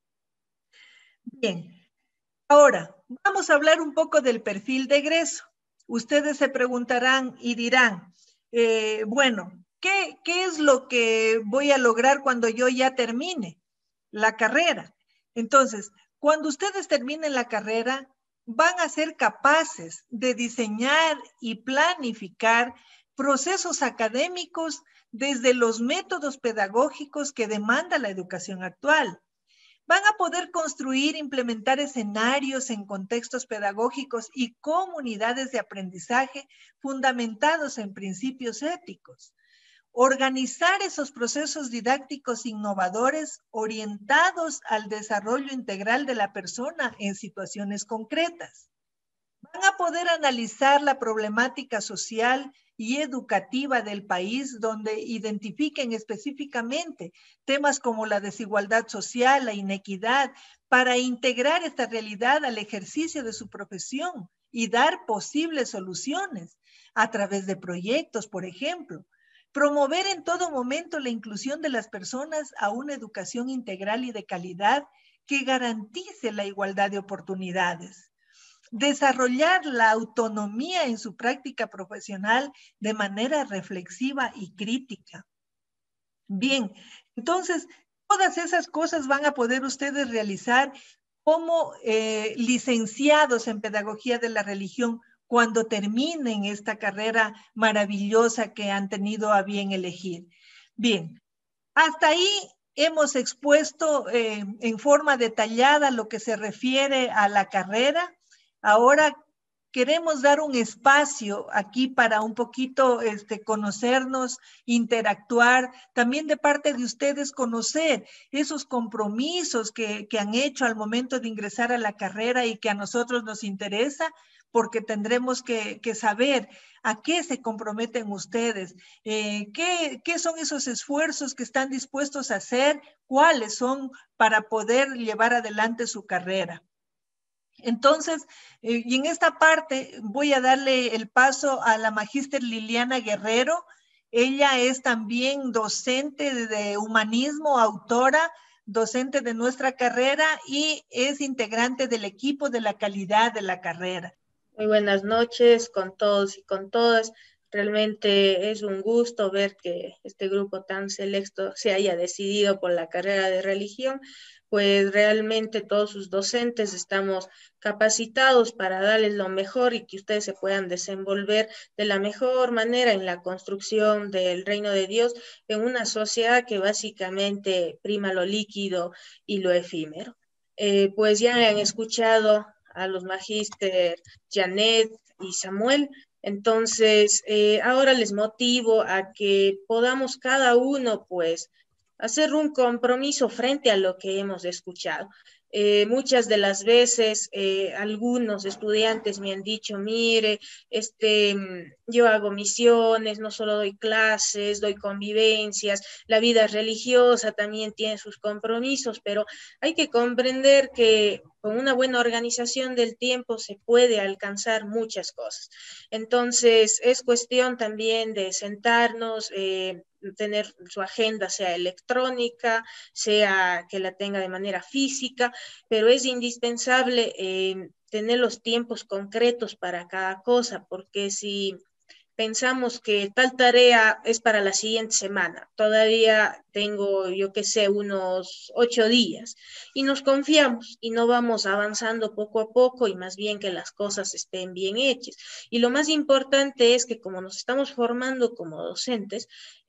Bien, ahora vamos a hablar un poco del perfil de egreso. Ustedes se preguntarán y dirán, bueno, ¿qué es lo que voy a lograr cuando yo ya termine la carrera? Entonces, cuando ustedes terminen la carrera, van a ser capaces de diseñar y planificar procesos académicos desde los métodos pedagógicos que demanda la educación actual. Van a poder construir, implementar escenarios en contextos pedagógicos y comunidades de aprendizaje fundamentados en principios éticos. Organizar esos procesos didácticos innovadores orientados al desarrollo integral de la persona en situaciones concretas. Van a poder analizar la problemática social y educativa del país, donde identifiquen específicamente temas como la desigualdad social, la inequidad, para integrar esta realidad al ejercicio de su profesión y dar posibles soluciones a través de proyectos, por ejemplo. Promover en todo momento la inclusión de las personas a una educación integral y de calidad que garantice la igualdad de oportunidades. Desarrollar la autonomía en su práctica profesional de manera reflexiva y crítica. Bien, entonces, todas esas cosas van a poder ustedes realizar como licenciados en Pedagogía de la Religión cuando terminen esta carrera maravillosa que han tenido a bien elegir. Bien, hasta ahí hemos expuesto en forma detallada lo que se refiere a la carrera. Ahora queremos dar un espacio aquí para un poquito conocernos, interactuar, también de parte de ustedes conocer esos compromisos que han hecho al momento de ingresar a la carrera y que a nosotros nos interesa, porque tendremos que saber a qué se comprometen ustedes, qué son esos esfuerzos que están dispuestos a hacer, cuáles son para poder llevar adelante su carrera. Entonces, y en esta parte voy a darle el paso a la magíster Liliana Guerrero. Ella es también docente de humanismo, autora, docente de nuestra carrera y es integrante del equipo de la calidad de la carrera. Muy buenas noches con todos y con todas. Realmente es un gusto ver que este grupo tan selecto se haya decidido por la carrera de religión, pues realmente todos sus docentes estamos capacitados para darles lo mejor y que ustedes se puedan desenvolver de la mejor manera en la construcción del reino de Dios en una sociedad que básicamente prima lo líquido y lo efímero. Pues ya han escuchado a los magíster Janet y Samuel. Entonces, ahora les motivo a que podamos cada uno, pues, hacer un compromiso frente a lo que hemos escuchado. Muchas de las veces algunos estudiantes me han dicho, mire, yo hago misiones, no solo doy clases, doy convivencias, la vida religiosa también tiene sus compromisos, pero hay que comprender que con una buena organización del tiempo se puede alcanzar muchas cosas. Entonces, es cuestión también de sentarnos, tener su agenda, sea electrónica, sea que la tenga de manera física, pero es indispensable tener los tiempos concretos para cada cosa, porque si pensamos que tal tarea es para la siguiente semana, todavía tengo, yo qué sé, unos 8 días, y nos confiamos y no vamos avanzando poco a poco y más bien que las cosas estén bien hechas. Y lo más importante es que como nos estamos formando como docentes,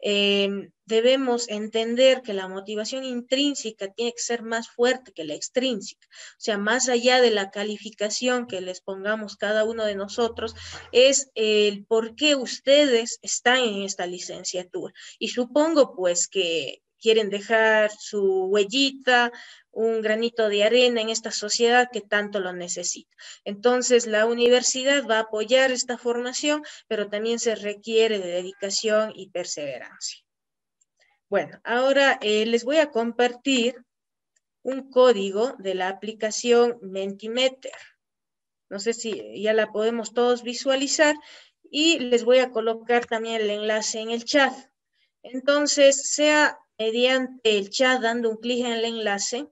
debemos entender que la motivación intrínseca tiene que ser más fuerte que la extrínseca. O sea, más allá de la calificación que les pongamos cada uno de nosotros, es el por qué ustedes están en esta licenciatura. Y supongo pues que quieren dejar su huellita, un granito de arena en esta sociedad que tanto lo necesita. Entonces, la universidad va a apoyar esta formación, pero también se requiere de dedicación y perseverancia. Bueno, ahora les voy a compartir un código de la aplicación Mentimeter. No sé si ya la podemos todos visualizar y les voy a colocar también el enlace en el chat. Entonces, sea mediante el chat dando un clic en el enlace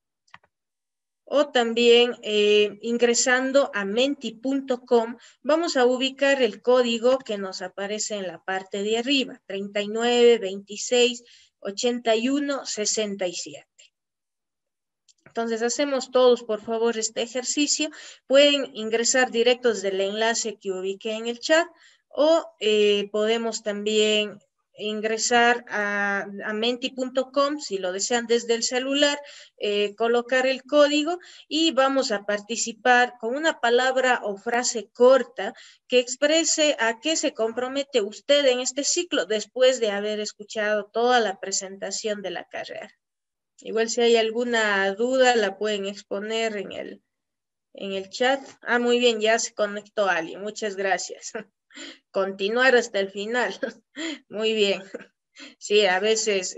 o también ingresando a menti.com, vamos a ubicar el código que nos aparece en la parte de arriba, 39 26 81 67. Entonces, hacemos todos, por favor, este ejercicio. Pueden ingresar directos del enlace que ubiqué en el chat o podemos también ingresar a menti.com, si lo desean desde el celular, colocar el código y vamos a participar con una palabra o frase corta que exprese a qué se compromete usted en este ciclo después de haber escuchado toda la presentación de la carrera. Igual si hay alguna duda la pueden exponer en el chat. Ah, muy bien, ya se conectó alguien. Muchas gracias. Continuar hasta el final. Muy bien. Sí, a veces,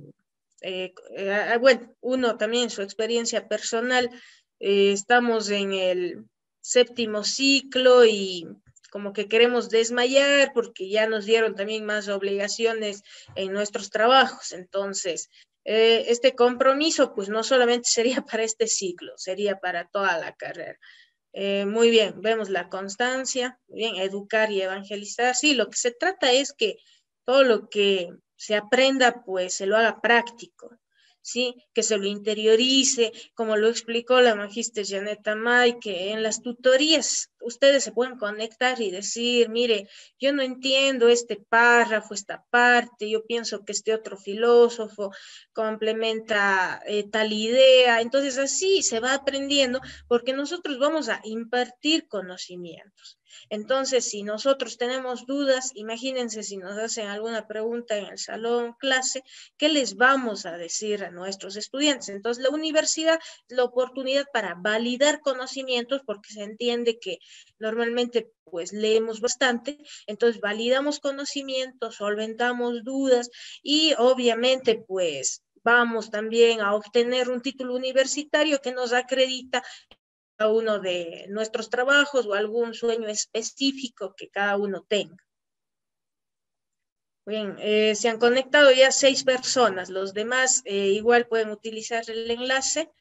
bueno, uno también en su experiencia personal, estamos en el 7º ciclo y como que queremos desmayar porque ya nos dieron también más obligaciones en nuestros trabajos. Entonces, este compromiso pues no solamente sería para este ciclo, sería para toda la carrera. Muy bien, vemos la constancia, bien, educar y evangelizar. Sí, lo que se trata es que todo lo que se aprenda pues se lo haga práctico, ¿sí? Que se lo interiorice, como lo explicó la magíster Janet Amay, que en las tutorías ustedes se pueden conectar y decir, mire, yo no entiendo este párrafo, esta parte, yo pienso que este otro filósofo complementa tal idea. Entonces así se va aprendiendo porque nosotros vamos a impartir conocimientos. Entonces, si nosotros tenemos dudas, imagínense si nos hacen alguna pregunta en el salón, clase, ¿qué les vamos a decir a nuestros estudiantes? Entonces, la universidad es la oportunidad para validar conocimientos porque se entiende que normalmente pues leemos bastante, entonces validamos conocimientos, solventamos dudas y obviamente pues vamos también a obtener un título universitario que nos acredita a uno de nuestros trabajos o algún sueño específico que cada uno tenga. Bien, se han conectado ya 6 personas, los demás igual pueden utilizar el enlace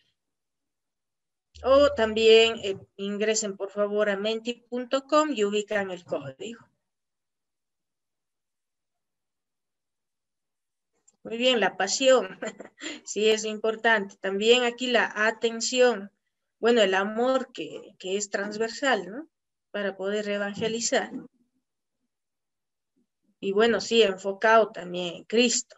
o también ingresen por favor a menti.com y ubican el código. Muy bien, la pasión, sí es importante. También aquí la atención, bueno, el amor que es transversal, ¿no? Para poder evangelizar. Y bueno, sí, enfocado también en Cristo.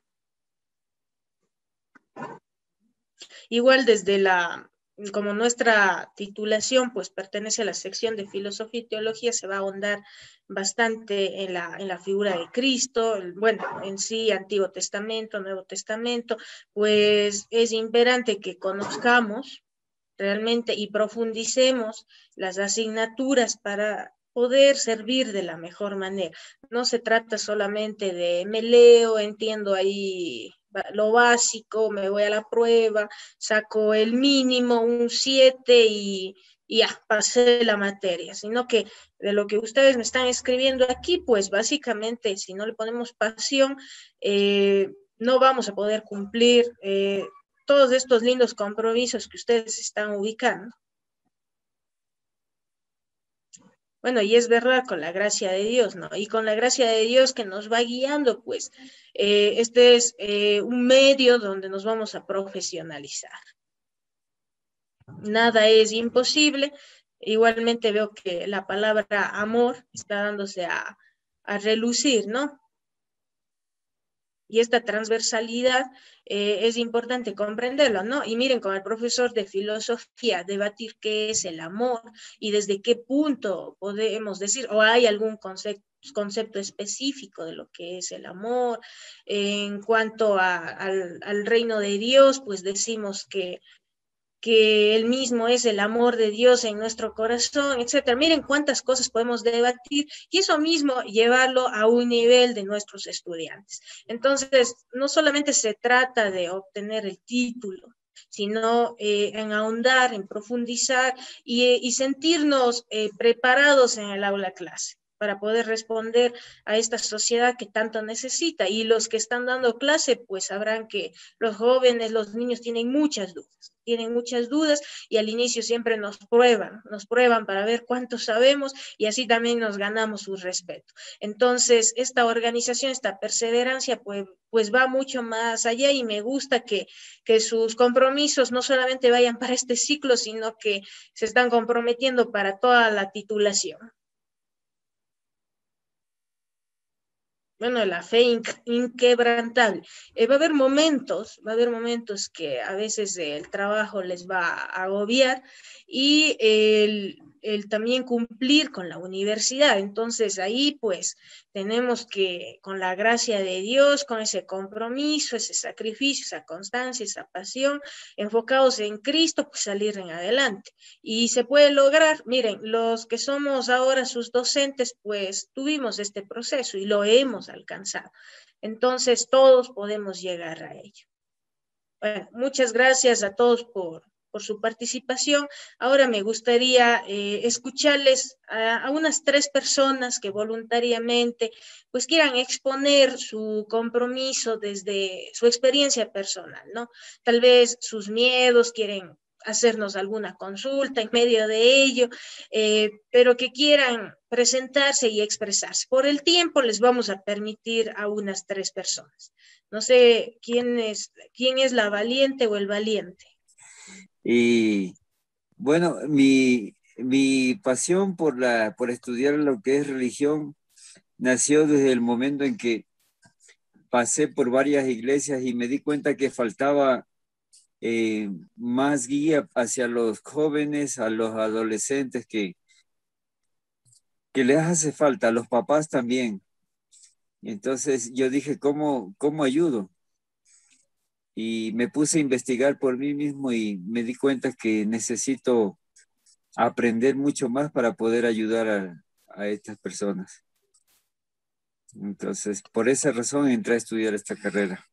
Igual desde como nuestra titulación pues pertenece a la sección de filosofía y teología, se va a ahondar bastante en la figura de Cristo, bueno, en sí, Antiguo Testamento, Nuevo Testamento, pues es imperante que conozcamos realmente y profundicemos las asignaturas para poder servir de la mejor manera. No se trata solamente de me leo, entiendo ahí lo básico, me voy a la prueba, saco el mínimo, un 7 y ya, pasé la materia, sino que de lo que ustedes me están escribiendo aquí, pues básicamente si no le ponemos pasión, no vamos a poder cumplir todos estos lindos compromisos que ustedes están ubicando. Bueno, y es verdad, con la gracia de Dios, ¿no? Y con la gracia de Dios que nos va guiando, pues, este es un medio donde nos vamos a profesionalizar. Nada es imposible. Igualmente veo que la palabra amor está dándose a relucir, ¿no? Y esta transversalidad es importante comprenderlo, ¿no? Y miren, con el profesor de filosofía, debatir qué es el amor y desde qué punto podemos decir, o hay algún concepto específico de lo que es el amor. En cuanto al reino de Dios, pues decimos que Él mismo es el amor de Dios en nuestro corazón, etcétera. Miren cuántas cosas podemos debatir y eso mismo llevarlo a un nivel de nuestros estudiantes. Entonces, no solamente se trata de obtener el título, sino en ahondar, en profundizar y sentirnos preparados en el aula clase para poder responder a esta sociedad que tanto necesita. Y los que están dando clase, pues sabrán que los jóvenes, los niños tienen muchas dudas y al inicio siempre nos prueban para ver cuánto sabemos y así también nos ganamos su respeto. Entonces, esta organización, esta perseverancia, pues va mucho más allá y me gusta que sus compromisos no solamente vayan para este ciclo, sino que se están comprometiendo para toda la titulación. Bueno, la fe inquebrantable. Va a haber momentos que a veces el trabajo les va a agobiar y el también cumplir con la universidad. Entonces ahí pues tenemos que, con la gracia de Dios, con ese compromiso, ese sacrificio, esa constancia, esa pasión, enfocados en Cristo, pues salir en adelante. Y se puede lograr, miren, los que somos ahora sus docentes, pues tuvimos este proceso y lo hemos alcanzado. Entonces todos podemos llegar a ello. Bueno, muchas gracias a todos por su participación. Ahora me gustaría escucharles a unas 3 personas que voluntariamente pues quieran exponer su compromiso desde su experiencia personal, ¿no? Tal vez sus miedos, quieren hacernos alguna consulta en medio de ello, pero que quieran presentarse y expresarse. Por el tiempo les vamos a permitir a unas 3 personas. No sé quién es la valiente o el valiente. Y bueno, mi pasión por estudiar lo que es religión nació desde el momento en que pasé por varias iglesias y me di cuenta que faltaba más guía hacia los jóvenes, a los adolescentes que les hace falta, a los papás también. Entonces yo dije, ¿cómo ayudo? Y me puse a investigar por mí mismo y me di cuenta que necesito aprender mucho más para poder ayudar a estas personas. Entonces, por esa razón entré a estudiar esta carrera.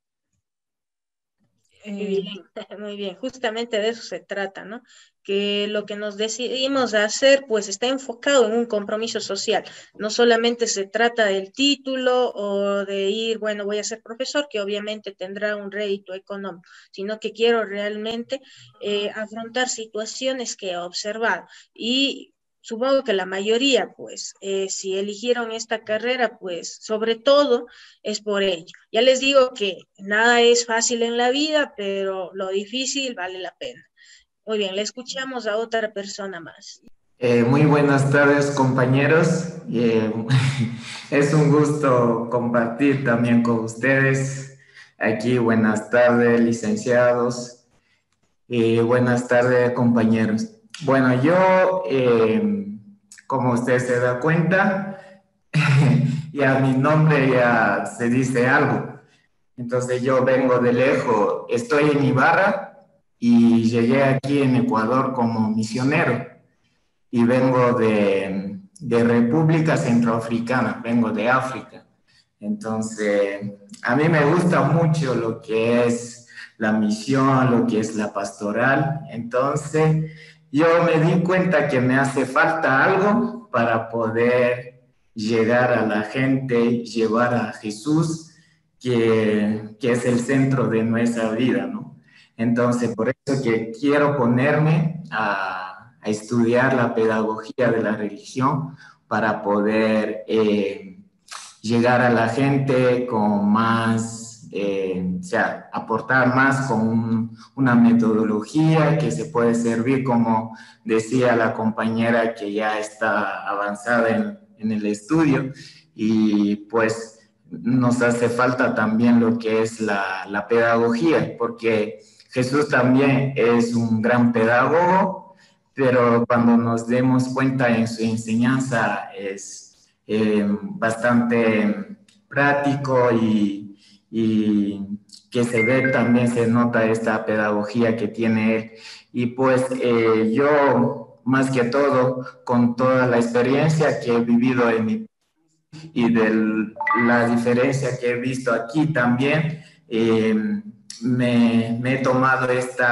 Muy bien, justamente de eso se trata, ¿no? Que lo que nos decidimos a hacer, pues está enfocado en un compromiso social. No solamente se trata del título o de ir, bueno, voy a ser profesor, que obviamente tendrá un rédito económico, sino que quiero realmente afrontar situaciones que he observado. Y supongo que la mayoría, pues, si eligieron esta carrera, pues, sobre todo es por ello. Ya les digo que nada es fácil en la vida, pero lo difícil vale la pena. Muy bien, le escuchamos a otra persona más. Muy buenas tardes, compañeros. Es un gusto compartir también con ustedes. Aquí, buenas tardes, licenciados. Buenas tardes, compañeros. Bueno, yo, como usted se da cuenta, ya mi nombre ya se dice algo. Entonces yo vengo de lejos, estoy en Ibarra y llegué aquí en Ecuador como misionero y vengo de República Centroafricana, vengo de África. Entonces, a mí me gusta mucho lo que es la misión, lo que es la pastoral. Entonces, yo me di cuenta que me hace falta algo para poder llegar a la gente, llevar a Jesús, que es el centro de nuestra vida, ¿no? Entonces, por eso que quiero ponerme a estudiar la pedagogía de la religión para poder llegar a la gente con más, o sea, aportar más con una metodología que se puede servir, como decía la compañera que ya está avanzada en el estudio, y pues nos hace falta también lo que es la pedagogía, porque Jesús también es un gran pedagogo, pero cuando nos demos cuenta en su enseñanza es bastante práctico y que se ve también, se nota esta pedagogía que tiene él. Y pues yo, más que todo, con toda la experiencia que he vivido en mi y de la diferencia que he visto aquí también, me he tomado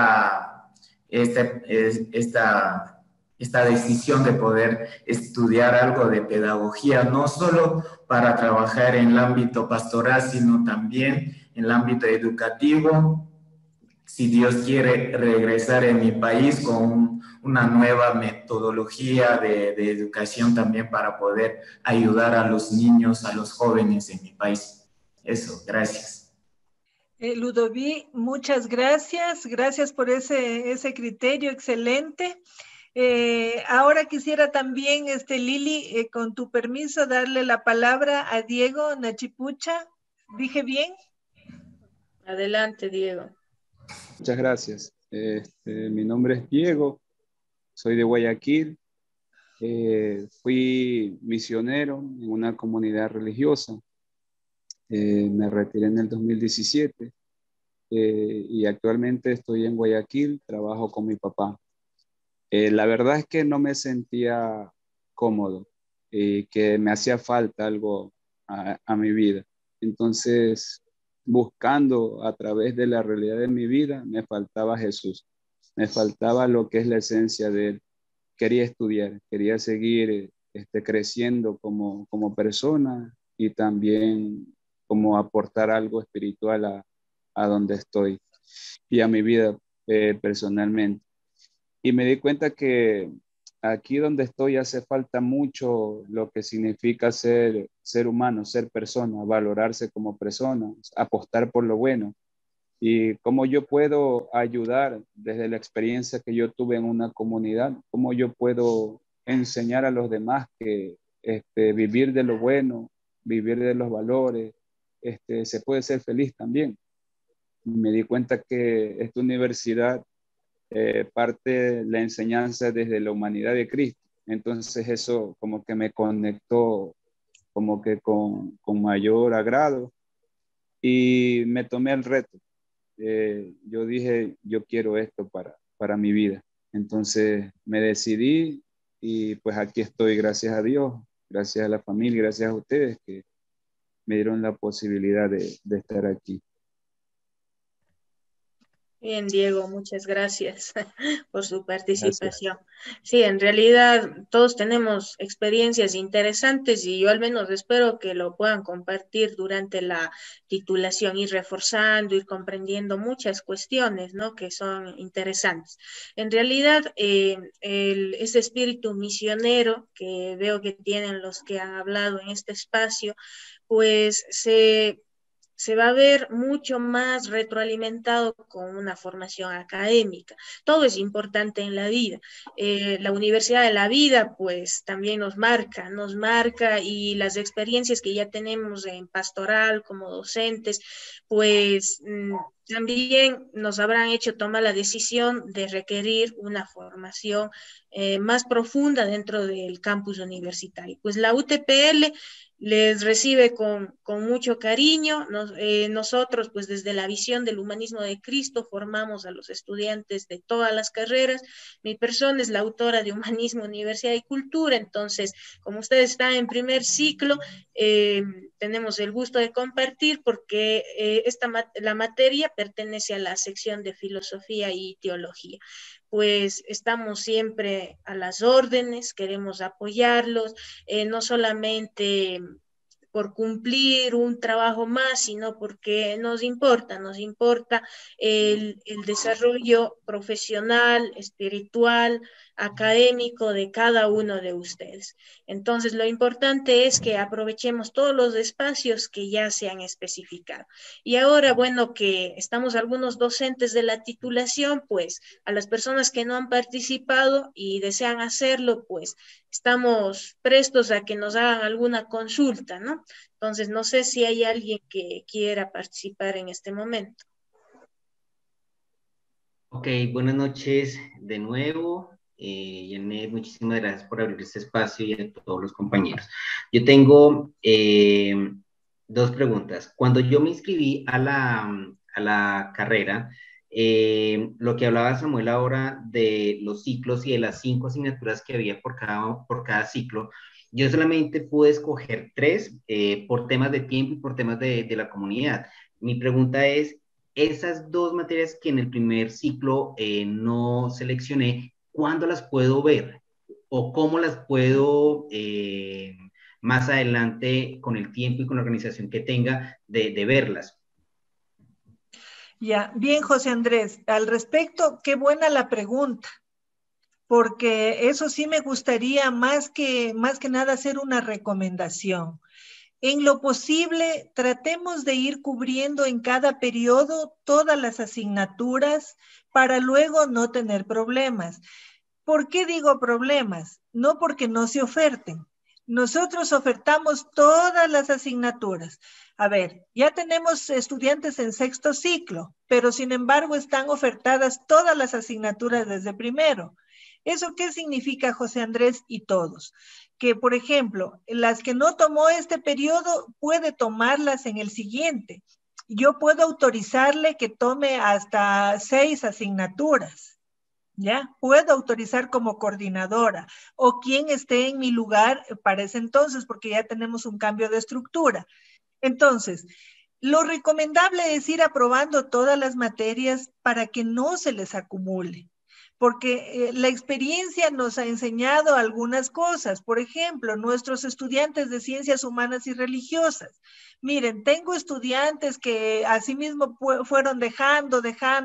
esta decisión de poder estudiar algo de pedagogía, no solo para trabajar en el ámbito pastoral, sino también en el ámbito educativo. Si Dios quiere regresar en mi país con una nueva metodología de educación también para poder ayudar a los niños, a los jóvenes en mi país. Eso, gracias. Ludoví, muchas gracias. Gracias por ese criterio excelente. Ahora quisiera también, Lili, con tu permiso, darle la palabra a Diego Nachipucha. ¿Dije bien? Adelante, Diego. Muchas gracias. Mi nombre es Diego, soy de Guayaquil. Fui misionero en una comunidad religiosa. Me retiré en el 2017 y actualmente estoy en Guayaquil, trabajo con mi papá. La verdad es que no me sentía cómodo y que me hacía falta algo a mi vida. Entonces, buscando a través de la realidad de mi vida, me faltaba Jesús, me faltaba lo que es la esencia de Él. Quería estudiar, quería seguir creciendo como persona y también como aportar algo espiritual a donde estoy y a mi vida personalmente. Y me di cuenta que aquí donde estoy hace falta mucho lo que significa ser humano, ser persona, valorarse como persona, apostar por lo bueno. Y cómo yo puedo ayudar desde la experiencia que yo tuve en una comunidad, cómo yo puedo enseñar a los demás que vivir de lo bueno, vivir de los valores, se puede ser feliz también. Me di cuenta que esta universidad parte la enseñanza desde la humanidad de Cristo. Entonces eso como que me conectó como que con mayor agrado y me tomé el reto. Yo dije, yo quiero esto para mi vida. Entonces me decidí y pues aquí estoy, gracias a Dios, gracias a la familia, gracias a ustedes que me dieron la posibilidad de estar aquí. Bien, Diego, muchas gracias por su participación. Gracias. Sí, en realidad todos tenemos experiencias interesantes y yo al menos espero que lo puedan compartir durante la titulación, ir reforzando, ir comprendiendo muchas cuestiones, ¿no? Que son interesantes. En realidad, ese espíritu misionero que veo que tienen los que han hablado en este espacio, pues se va a ver mucho más retroalimentado con una formación académica. Todo es importante en la vida. La universidad de la vida, pues, también nos marca y las experiencias que ya tenemos en pastoral como docentes, pues, también nos habrán hecho tomar la decisión de requerir una formación más profunda dentro del campus universitario. Pues la UTPL les recibe con mucho cariño. Nosotros, pues desde la visión del humanismo de Cristo, formamos a los estudiantes de todas las carreras. Mi persona es la autora de Humanismo, Universidad y Cultura, entonces, como ustedes están en primer ciclo, tenemos el gusto de compartir porque la materia pertenece a la sección de Filosofía y Teología. Pues estamos siempre a las órdenes, queremos apoyarlos, no solamente por cumplir un trabajo más, sino porque nos importa el desarrollo profesional, espiritual académico de cada uno de ustedes. Entonces, lo importante es que aprovechemos todos los espacios que ya se han especificado. Y ahora, bueno, que estamos algunos docentes de la titulación, pues a las personas que no han participado y desean hacerlo, pues estamos prestos a que nos hagan alguna consulta, ¿no? Entonces, no sé si hay alguien que quiera participar en este momento. Ok, buenas noches de nuevo. Janet, muchísimas gracias por abrir este espacio y a todos los compañeros. Yo tengo dos preguntas. Cuando yo me inscribí a la carrera, lo que hablaba Samuel ahora de los ciclos y de las 5 asignaturas que había por cada ciclo, yo solamente pude escoger 3 por temas de tiempo y por temas de la comunidad. Mi pregunta es, esas 2 materias que en el primer ciclo no seleccioné, ¿cuándo las puedo ver? ¿O cómo las puedo más adelante, con el tiempo y con la organización que tenga, de verlas? Ya, bien, José Andrés. Al respecto, qué buena la pregunta, porque eso sí me gustaría más que nada hacer una recomendación. En lo posible, tratemos de ir cubriendo en cada periodo todas las asignaturas para luego no tener problemas. ¿Por qué digo problemas? No porque no se oferten. Nosotros ofertamos todas las asignaturas. A ver, ya tenemos estudiantes en 6º ciclo, pero sin embargo están ofertadas todas las asignaturas desde primero. ¿Eso qué significa, José Andrés y todos? Que, por ejemplo, las que no tomó este periodo puede tomarlas en el siguiente. Yo puedo autorizarle que tome hasta 6 asignaturas. ¿Ya? Puedo autorizar como coordinadora o quien esté en mi lugar para ese entonces, porque ya tenemos un cambio de estructura. Entonces, lo recomendable es ir aprobando todas las materias para que no se les acumule, porque la experiencia nos ha enseñado algunas cosas. Por ejemplo, nuestros estudiantes de ciencias humanas y religiosas. Miren, tengo estudiantes que asimismo fueron dejando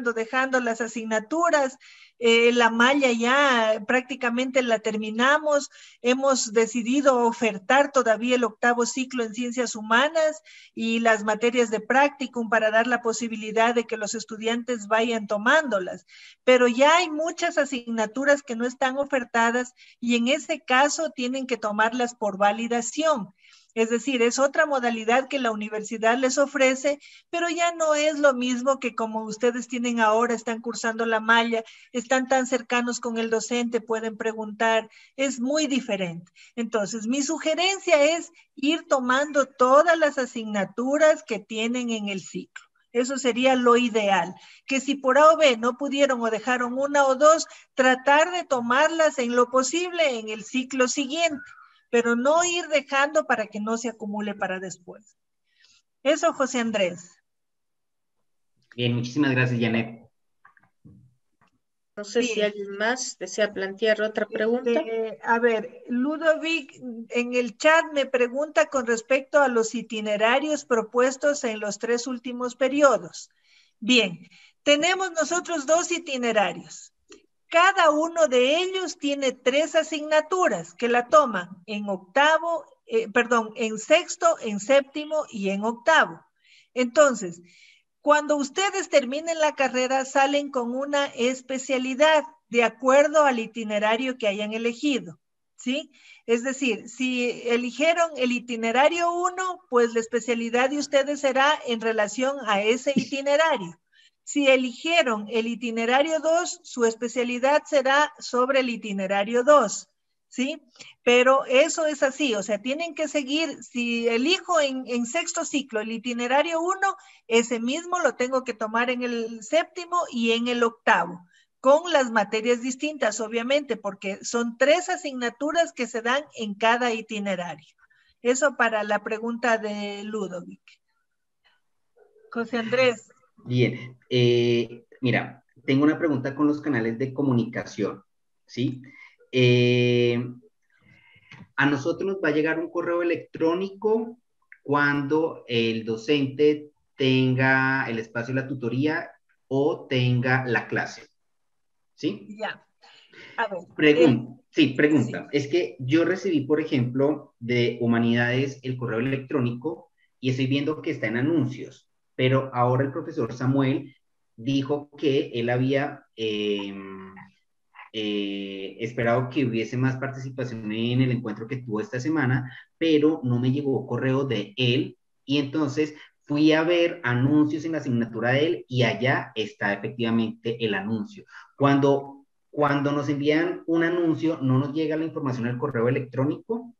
las asignaturas. La malla ya prácticamente la terminamos. Hemos decidido ofertar todavía el 8º ciclo en ciencias humanas y las materias de practicum para dar la posibilidad de que los estudiantes vayan tomándolas. Pero ya hay muchas asignaturas que no están ofertadas y en ese caso tienen que tomarlas por validación. Es decir, es otra modalidad que la universidad les ofrece, pero ya no es lo mismo que como ustedes tienen ahora, están cursando la malla, están tan cercanos con el docente, pueden preguntar, es muy diferente. Entonces, mi sugerencia es ir tomando todas las asignaturas que tienen en el ciclo. Eso sería lo ideal, que si por A o B no pudieron o dejaron 1 o 2, tratar de tomarlas en lo posible en el ciclo siguiente, pero no ir dejando para que no se acumule para después. Eso, José Andrés. Bien, muchísimas gracias, Janet. No sé si alguien más desea plantear otra pregunta. A ver, Ludovic en el chat me pregunta con respecto a los itinerarios propuestos en los 3 últimos periodos. Bien, tenemos nosotros 2 itinerarios. Cada uno de ellos tiene 3 asignaturas que la toman en en 6º, en 7º y en 8º. Entonces, cuando ustedes terminen la carrera, salen con una especialidad de acuerdo al itinerario que hayan elegido, ¿sí? Es decir, si eligieron el itinerario 1, pues la especialidad de ustedes será en relación a ese itinerario. Si eligieron el itinerario 2, su especialidad será sobre el itinerario 2, ¿sí? Pero eso es así, o sea, tienen que seguir, si elijo en 6º ciclo el itinerario 1, ese mismo lo tengo que tomar en el 7º y en el 8º, con las materias distintas, obviamente, porque son 3 asignaturas que se dan en cada itinerario. Eso para la pregunta de Ludovic. José Andrés. Bien, mira, tengo una pregunta con los canales de comunicación, ¿sí? A nosotros nos va a llegar un correo electrónico cuando el docente tenga el espacio de la tutoría o tenga la clase, ¿sí? Ya. A ver, pregunta. Es que yo recibí, por ejemplo, de Humanidades el correo electrónico y estoy viendo que está en anuncios, pero ahora el profesor Samuel dijo que él había esperado que hubiese más participación en el encuentro que tuvo esta semana, pero no me llegó correo de él y entonces fui a ver anuncios en la asignatura de él y allá está efectivamente el anuncio. Cuando nos envían un anuncio, ¿no nos llega la información al correo electrónico?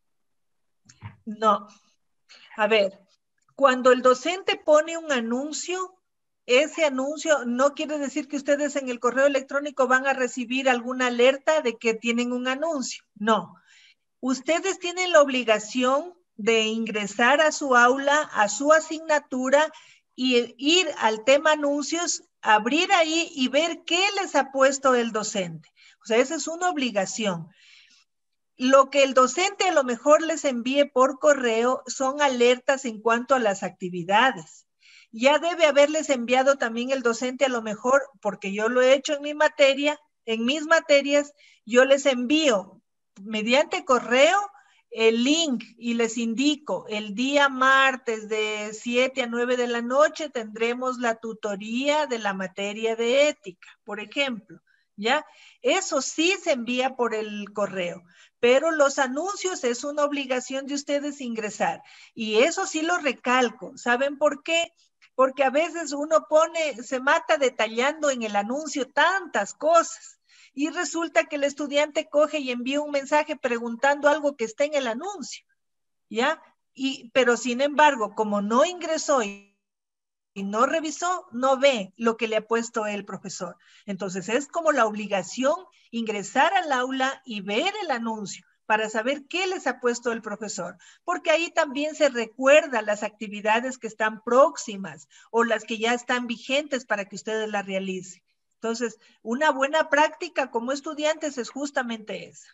No. A ver, cuando el docente pone un anuncio, ese anuncio no quiere decir que ustedes en el correo electrónico van a recibir alguna alerta de que tienen un anuncio. No. Ustedes tienen la obligación de ingresar a su aula, a su asignatura y ir al tema anuncios, abrir ahí y ver qué les ha puesto el docente. O sea, esa es una obligación. Lo que el docente a lo mejor les envíe por correo son alertas en cuanto a las actividades. Ya debe haberles enviado también el docente a lo mejor, porque yo lo he hecho en mi materia, en mis materias, yo les envío mediante correo el link y les indico, el día martes de 7 a 9 de la noche tendremos la tutoría de la materia de ética, por ejemplo, ¿ya? Eso sí se envía por el correo, pero los anuncios es una obligación de ustedes ingresar. Y eso sí lo recalco. ¿Saben por qué? Porque a veces uno se mata detallando en el anuncio tantas cosas y resulta que el estudiante coge y envía un mensaje preguntando algo que está en el anuncio, ¿ya? Pero sin embargo, como no ingresó y no revisó, no ve lo que le ha puesto el profesor. Entonces es como la obligación ingresar al aula y ver el anuncio para saber qué les ha puesto el profesor, porque ahí también se recuerda las actividades que están próximas o las que ya están vigentes para que ustedes las realicen. Entonces, una buena práctica como estudiantes es justamente esa.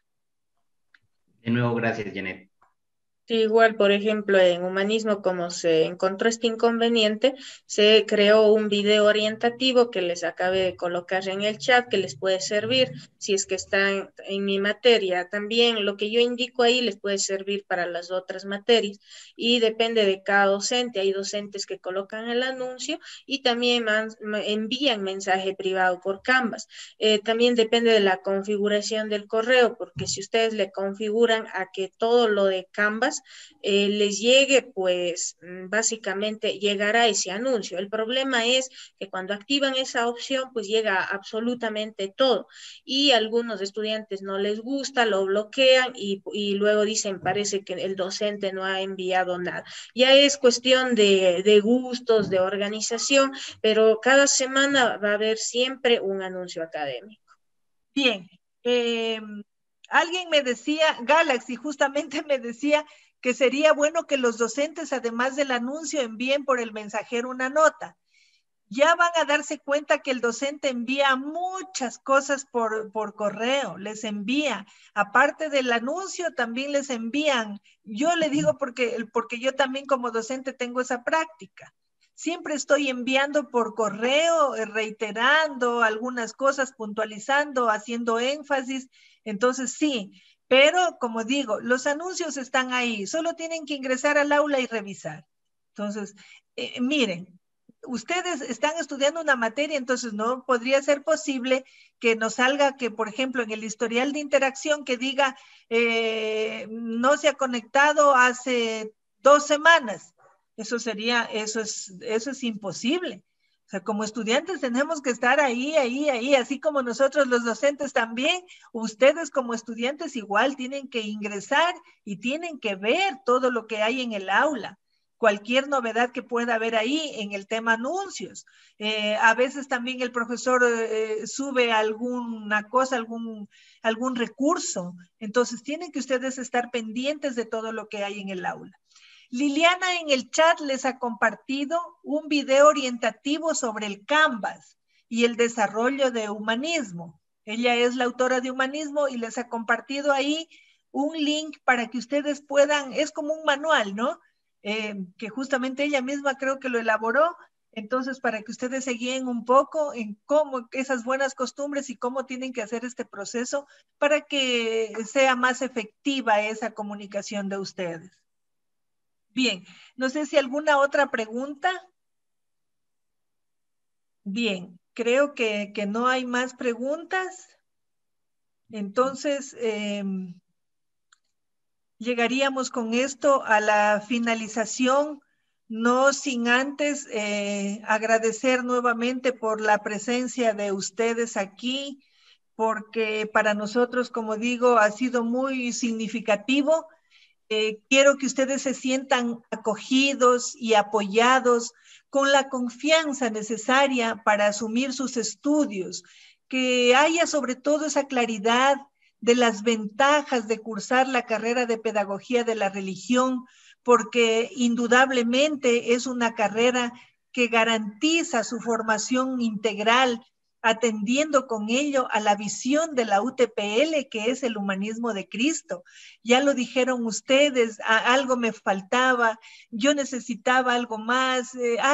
De nuevo, gracias, Janet. Sí, igual, por ejemplo, en humanismo, como se encontró este inconveniente, se creó un video orientativo que les acabé de colocar en el chat, que les puede servir si es que están en mi materia. También lo que yo indico ahí les puede servir para las otras materias y depende de cada docente. Hay docentes que colocan el anuncio y también envían mensaje privado por Canvas. También depende de la configuración del correo, porque si ustedes le configuran a que todo lo de Canvas les llegue, pues básicamente llegará ese anuncio. El problema es que cuando activan esa opción, pues llega absolutamente todo y a algunos estudiantes no les gusta, lo bloquean y luego dicen, parece que el docente no ha enviado nada. Ya es cuestión de gustos, de organización, pero cada semana va a haber siempre un anuncio académico. Bien, alguien me decía, Galaxy justamente me decía que sería bueno que los docentes, además del anuncio, envíen por el mensajero una nota. Ya van a darse cuenta que el docente envía muchas cosas por correo, les envía. Aparte del anuncio, también les envían. Yo le digo porque yo también como docente tengo esa práctica. Siempre estoy enviando por correo, reiterando algunas cosas, puntualizando, haciendo énfasis. Entonces, sí, pero como digo, los anuncios están ahí, solo tienen que ingresar al aula y revisar. Entonces, miren, ustedes están estudiando una materia, entonces no podría ser posible que nos salga que, por ejemplo, en el historial de interacción que diga no se ha conectado hace 2 semanas. Eso es imposible. O sea, como estudiantes tenemos que estar ahí, así como nosotros los docentes también, ustedes como estudiantes igual tienen que ingresar y tienen que ver todo lo que hay en el aula. Cualquier novedad que pueda haber ahí en el tema anuncios. A veces también el profesor sube alguna cosa, algún recurso. Entonces tienen que ustedes estar pendientes de todo lo que hay en el aula. Liliana en el chat les ha compartido un video orientativo sobre el Canvas y el desarrollo de humanismo. Ella es la autora de humanismo y les ha compartido ahí un link para que ustedes puedan, es como un manual, ¿no? Que justamente ella misma creo que lo elaboró, Entonces, para que ustedes se guíen un poco en cómo esas buenas costumbres y cómo tienen que hacer este proceso para que sea más efectiva esa comunicación de ustedes. Bien, no sé si alguna otra pregunta. Bien, creo que no hay más preguntas. Entonces, llegaríamos con esto a la finalización, no sin antes agradecer nuevamente por la presencia de ustedes aquí, porque para nosotros, como digo, ha sido muy significativo. Quiero que ustedes se sientan acogidos y apoyados con la confianza necesaria para asumir sus estudios, que haya sobre todo esa claridad de las ventajas de cursar la carrera de Pedagogía de la Religión, porque indudablemente es una carrera que garantiza su formación integral, atendiendo con ello a la visión de la UTPL, que es el humanismo de Cristo. Ya lo dijeron ustedes, algo me faltaba, yo necesitaba algo más,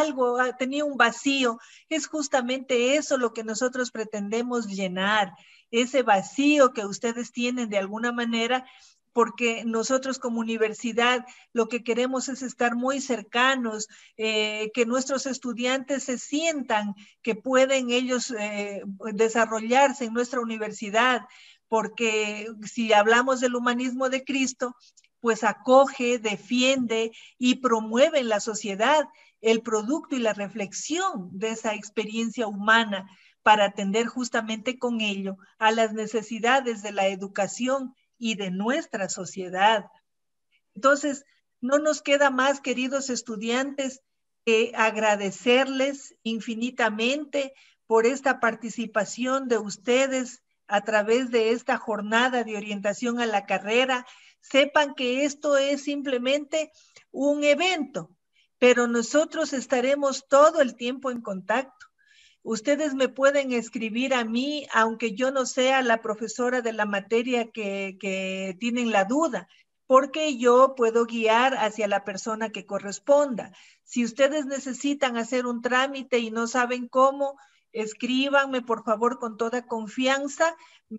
tenía un vacío. Es justamente eso lo que nosotros pretendemos llenar, ese vacío que ustedes tienen de alguna manera, porque nosotros como universidad lo que queremos es estar muy cercanos, que nuestros estudiantes se sientan que pueden ellos desarrollarse en nuestra universidad, porque si hablamos del humanismo de Cristo, pues acoge, defiende y promueve en la sociedad el producto y la reflexión de esa experiencia humana para atender justamente con ello a las necesidades de la educación y de nuestra sociedad. Entonces, no nos queda más, queridos estudiantes, que agradecerles infinitamente por esta participación de ustedes a través de esta jornada de orientación a la carrera. Sepan que esto es simplemente un evento, pero nosotros estaremos todo el tiempo en contacto. Ustedes me pueden escribir a mí, aunque yo no sea la profesora de la materia que tienen la duda, porque yo puedo guiar hacia la persona que corresponda. Si ustedes necesitan hacer un trámite y no saben cómo, escríbanme por favor con toda confianza.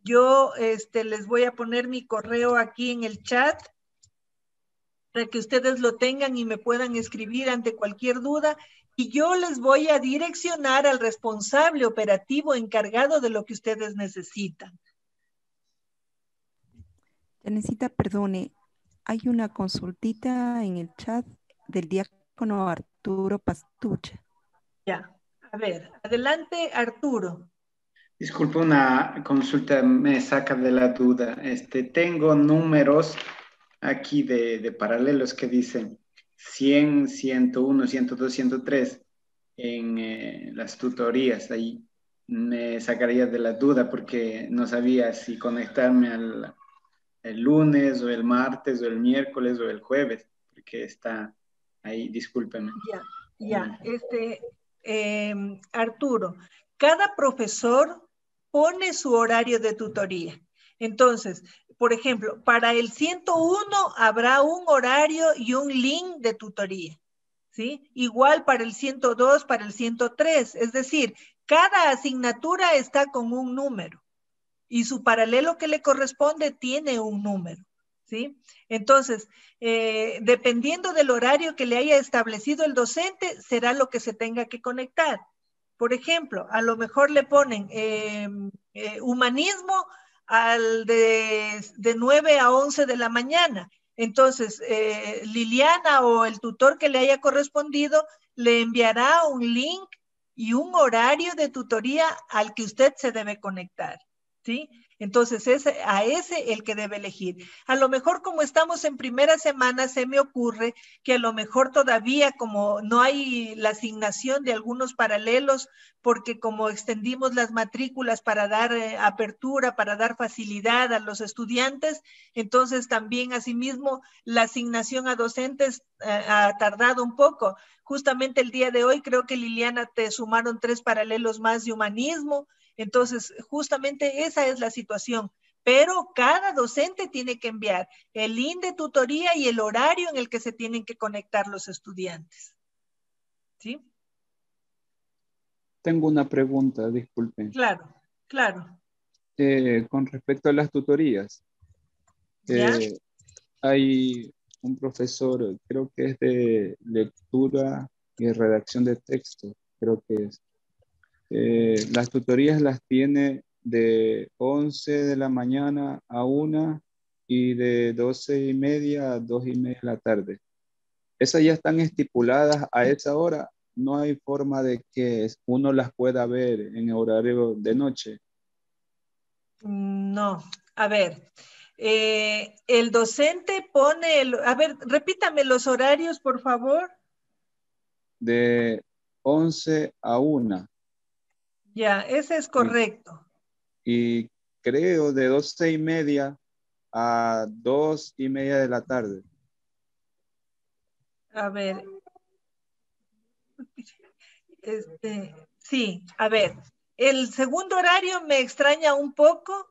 Yo les voy a poner mi correo aquí en el chat para que ustedes lo tengan y me puedan escribir ante cualquier duda. Y yo les voy a direccionar al responsable operativo encargado de lo que ustedes necesitan. Teresita, perdone, hay una consultita en el chat del diácono Arturo Pastucha. Ya, a ver, adelante Arturo. Disculpe, una consulta me saca de la duda. Tengo números aquí de paralelos que dicen 100, 101, 102, 103 en las tutorías. Ahí me sacaría de la duda porque no sabía si conectarme el lunes o el martes o el miércoles o el jueves, porque está ahí, discúlpeme. Ya, Arturo, cada profesor pone su horario de tutoría. Entonces, por ejemplo, para el 101 habrá un horario y un link de tutoría, ¿sí? Igual para el 102, para el 103, es decir, cada asignatura está con un número y su paralelo que le corresponde tiene un número, ¿sí? Entonces, dependiendo del horario que le haya establecido el docente, será lo que se tenga que conectar. Por ejemplo, a lo mejor le ponen humanismo de 9 a 11 de la mañana. Entonces, Liliana o el tutor que le haya correspondido le enviará un link y un horario de tutoría al que usted se debe conectar, ¿sí? Entonces, es a ese el que debe elegir. A lo mejor como estamos en primera semana, se me ocurre que a lo mejor todavía como no hay la asignación de algunos paralelos, porque como extendimos las matrículas para dar apertura, para dar facilidad a los estudiantes, entonces también asimismo la asignación a docentes ha tardado un poco. Justamente el día de hoy creo que Liliana te sumaron 3 paralelos más de humanismo. Entonces, justamente esa es la situación, pero cada docente tiene que enviar el link de tutoría y el horario en el que se tienen que conectar los estudiantes. ¿Sí? Tengo una pregunta, disculpen. Claro, claro. Con respecto a las tutorías, ¿Ya? hay un profesor, creo que es de lectura y redacción de texto, creo que es. Las tutorías las tiene de 11 de la mañana a 1 y de 12:30 a 2:30 de la tarde. Esas ya están estipuladas a esa hora. No hay forma de que uno las pueda ver en horario de noche. No, a ver, el docente pone, a ver, repítame los horarios, por favor. De 11 a 1. Ya, ese es correcto. Y creo de 12:30 a 2:30 de la tarde. A ver, sí, a ver, el segundo horario me extraña un poco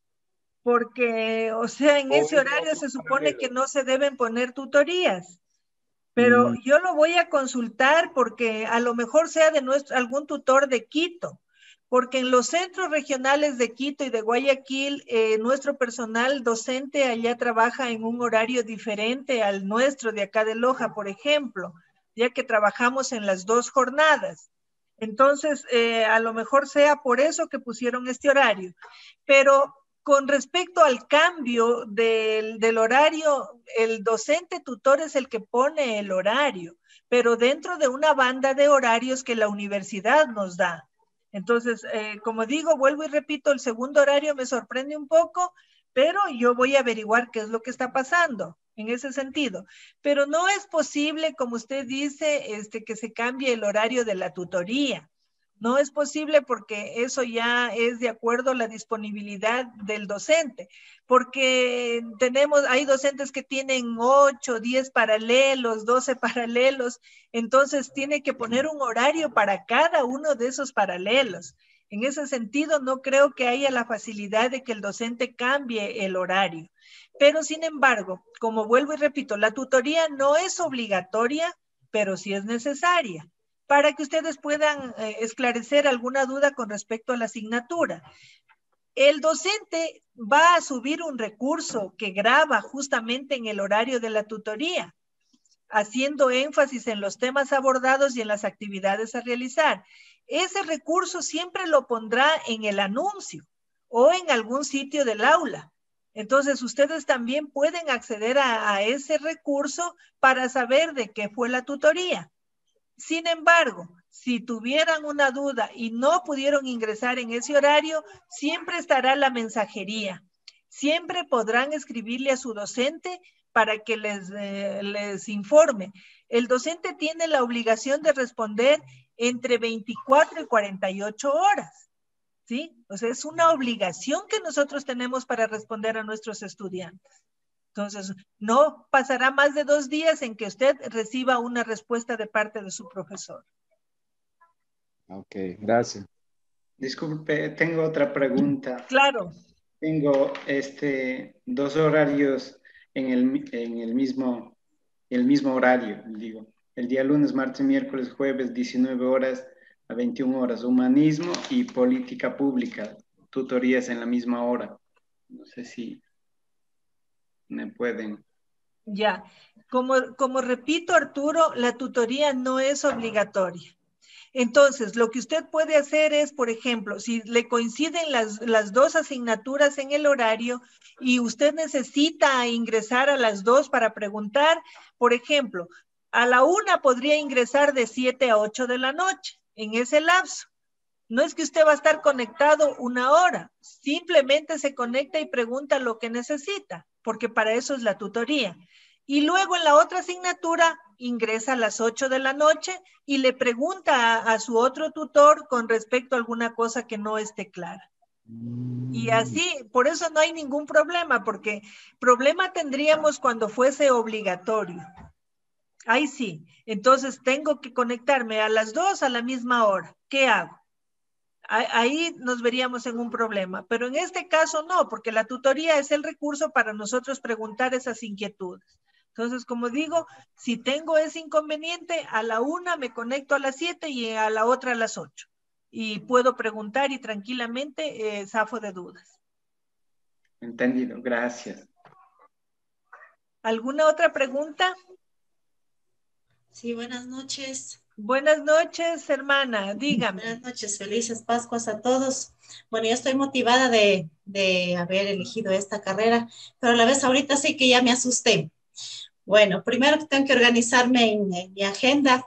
porque, o sea, en ese horario se supone que no se deben poner tutorías. Pero yo lo voy a consultar porque a lo mejor sea de algún tutor de Quito, porque en los centros regionales de Quito y de Guayaquil, nuestro personal docente allá trabaja en un horario diferente al nuestro de acá de Loja, por ejemplo, ya que trabajamos en las 2 jornadas. Entonces, a lo mejor sea por eso que pusieron este horario. Pero con respecto al cambio del horario, el docente tutor es el que pone el horario, pero dentro de una banda de horarios que la universidad nos da. Entonces, como digo, vuelvo y repito, el segundo horario me sorprende un poco, pero yo voy a averiguar qué es lo que está pasando en ese sentido. Pero no es posible, como usted dice, que se cambie el horario de la tutoría. No es posible porque eso ya es de acuerdo a la disponibilidad del docente, porque hay docentes que tienen 8, 10 paralelos, 12 paralelos, entonces tiene que poner un horario para cada uno de esos paralelos. En ese sentido, no creo que haya la facilidad de que el docente cambie el horario. Pero sin embargo, como vuelvo y repito, la tutoría no es obligatoria, pero sí es necesaria, para que ustedes puedan esclarecer alguna duda con respecto a la asignatura. El docente va a subir un recurso que graba justamente en el horario de la tutoría, haciendo énfasis en los temas abordados y en las actividades a realizar. Ese recurso siempre lo pondrá en el anuncio o en algún sitio del aula. Entonces, ustedes también pueden acceder a ese recurso para saber de qué fue la tutoría. Sin embargo, si tuvieran una duda y no pudieron ingresar en ese horario, siempre estará la mensajería. Siempre podrán escribirle a su docente para que les informe. El docente tiene la obligación de responder entre 24 y 48 horas. ¿Sí? O sea, es una obligación que nosotros tenemos para responder a nuestros estudiantes. Entonces, no pasará más de 2 días en que usted reciba una respuesta de parte de su profesor. Ok, gracias. Disculpe, tengo otra pregunta. Claro. Tengo 2 horarios en el mismo horario, digo. El día lunes, martes, miércoles, jueves, 19 horas a 21 horas. Humanismo y política pública. Tutorías en la misma hora. No sé si me pueden. Ya, como repito, Arturo, la tutoría no es obligatoria. Entonces, lo que usted puede hacer es, por ejemplo, si le coinciden las 2 asignaturas en el horario y usted necesita ingresar a las 2 para preguntar, por ejemplo, a la 1 podría ingresar de 7 a 8 de la noche, en ese lapso. No es que usted va a estar conectado 1 hora, simplemente se conecta y pregunta lo que necesita, porque para eso es la tutoría. Y luego en la otra asignatura ingresa a las 8 de la noche y le pregunta a su otro tutor con respecto a alguna cosa que no esté clara. Y así, por eso no hay ningún problema, porque problema tendríamos cuando fuese obligatorio. Ahí sí, entonces tengo que conectarme a las 2 a la misma hora. ¿Qué hago? Ahí nos veríamos en un problema, pero en este caso no, porque la tutoría es el recurso para nosotros preguntar esas inquietudes. Entonces, como digo, si tengo ese inconveniente, a la 1 me conecto a las 7 y a la otra a las 8. y puedo preguntar y tranquilamente zafo de dudas. Entendido, gracias. ¿Alguna otra pregunta? Sí, buenas noches. Buenas noches, hermana, dígame. Buenas noches, felices Pascuas a todos. Bueno, yo estoy motivada de haber elegido esta carrera, pero a la vez ahorita sí que ya me asusté. Bueno, primero tengo que organizarme en mi agenda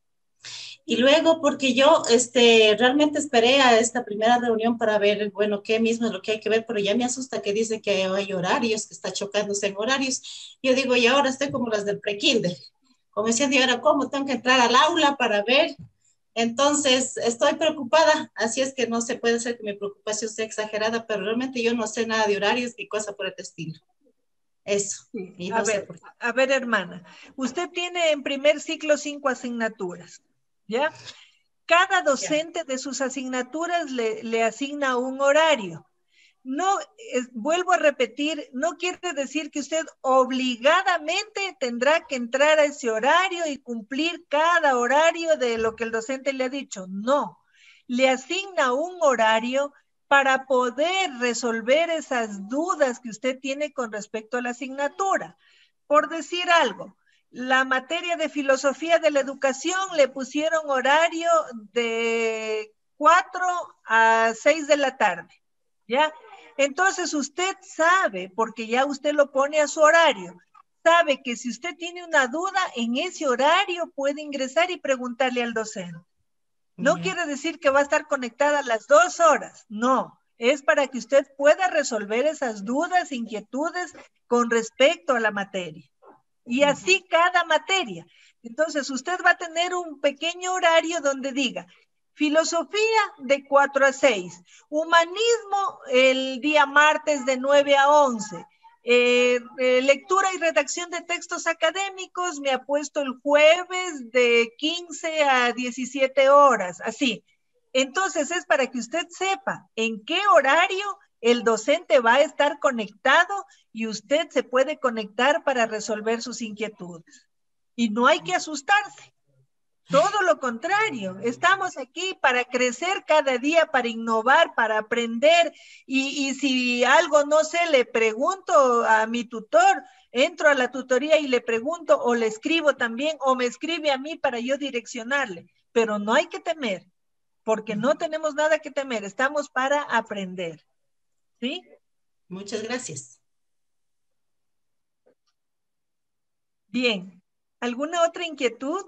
y luego porque yo realmente esperé a esta primera reunión para ver, bueno, qué mismo es lo que hay que ver, pero ya me asusta que dice que hay horarios, que está chocándose en horarios. Yo digo, y ahora estoy como las del pre-kinder, como diciendo, y ahora cómo tengo que entrar al aula para ver. Entonces, estoy preocupada, así es que no se puede ser que mi preocupación sea exagerada, pero realmente yo no sé nada de horarios ni cosa por el estilo. Eso. Sí. Y no sé a ver, hermana, usted tiene en primer ciclo 5 asignaturas, ¿ya? Cada docente de sus asignaturas le asigna un horario. No, vuelvo a repetir, no quiere decir que usted obligadamente tendrá que entrar a ese horario y cumplir cada horario de lo que el docente le ha dicho. No, le asigna un horario para poder resolver esas dudas que usted tiene con respecto a la asignatura. Por decir algo, la materia de filosofía de la educación le pusieron horario de 4 a 6 de la tarde, ¿ya? Entonces usted sabe, porque ya usted lo pone a su horario, sabe que si usted tiene una duda, en ese horario puede ingresar y preguntarle al docente. No quiere decir que va a estar conectada las 2 horas, no. Es para que usted pueda resolver esas dudas, inquietudes con respecto a la materia. Y así cada materia. Entonces usted va a tener un pequeño horario donde diga, filosofía de 4 a 6, humanismo el día martes de 9 a 11, lectura y redacción de textos académicos me ha puesto el jueves de 15 a 17 horas, así. Entonces es para que usted sepa en qué horario el docente va a estar conectado y usted se puede conectar para resolver sus inquietudes. Y no hay que asustarse. Todo lo contrario, estamos aquí para crecer cada día, para innovar, para aprender y si algo no sé, le pregunto a mi tutor, entro a la tutoría y le pregunto o le escribo también o me escribe a mí para yo direccionarle, pero no hay que temer, porque no tenemos nada que temer, estamos para aprender. ¿Sí? Muchas gracias. Bien, ¿alguna otra inquietud?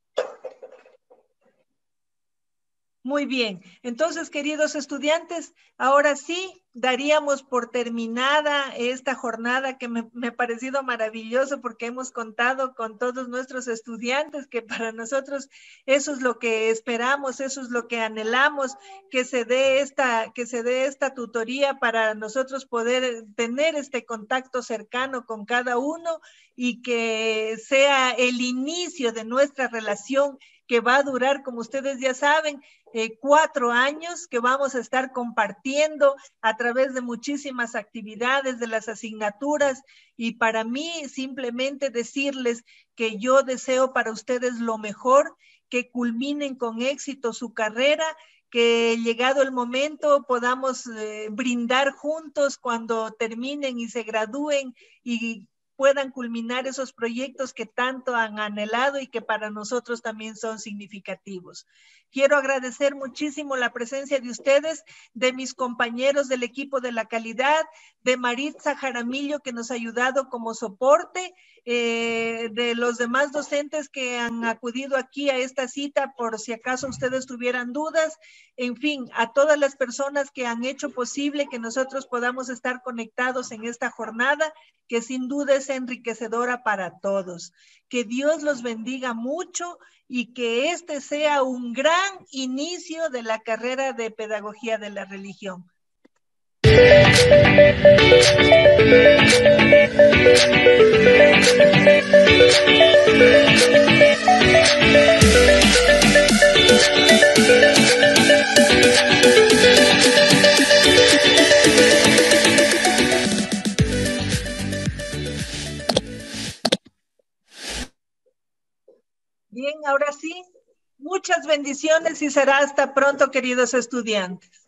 Muy bien, entonces queridos estudiantes, ahora sí daríamos por terminada esta jornada que me ha parecido maravilloso porque hemos contado con todos nuestros estudiantes que para nosotros eso es lo que esperamos, eso es lo que anhelamos, que se dé esta tutoría para nosotros poder tener este contacto cercano con cada uno y que sea el inicio de nuestra relación que va a durar, como ustedes ya saben, 4 años que vamos a estar compartiendo a través de muchísimas actividades de las asignaturas y para mí simplemente decirles que yo deseo para ustedes lo mejor, que culminen con éxito su carrera, que llegado el momento podamos brindar juntos cuando terminen y se gradúen y puedan culminar esos proyectos que tanto han anhelado y que para nosotros también son significativos. Quiero agradecer muchísimo la presencia de ustedes, de mis compañeros del equipo de la calidad, de Maritza Jaramillo que nos ha ayudado como soporte, de los demás docentes que han acudido aquí a esta cita por si acaso ustedes tuvieran dudas, en fin, a todas las personas que han hecho posible que nosotros podamos estar conectados en esta jornada, que sin duda es enriquecedora para todos. Que Dios los bendiga mucho y que este sea un gran inicio de la carrera de Pedagogía de la Religión. Bien, ahora sí, Muchas bendiciones y será hasta pronto, queridos estudiantes.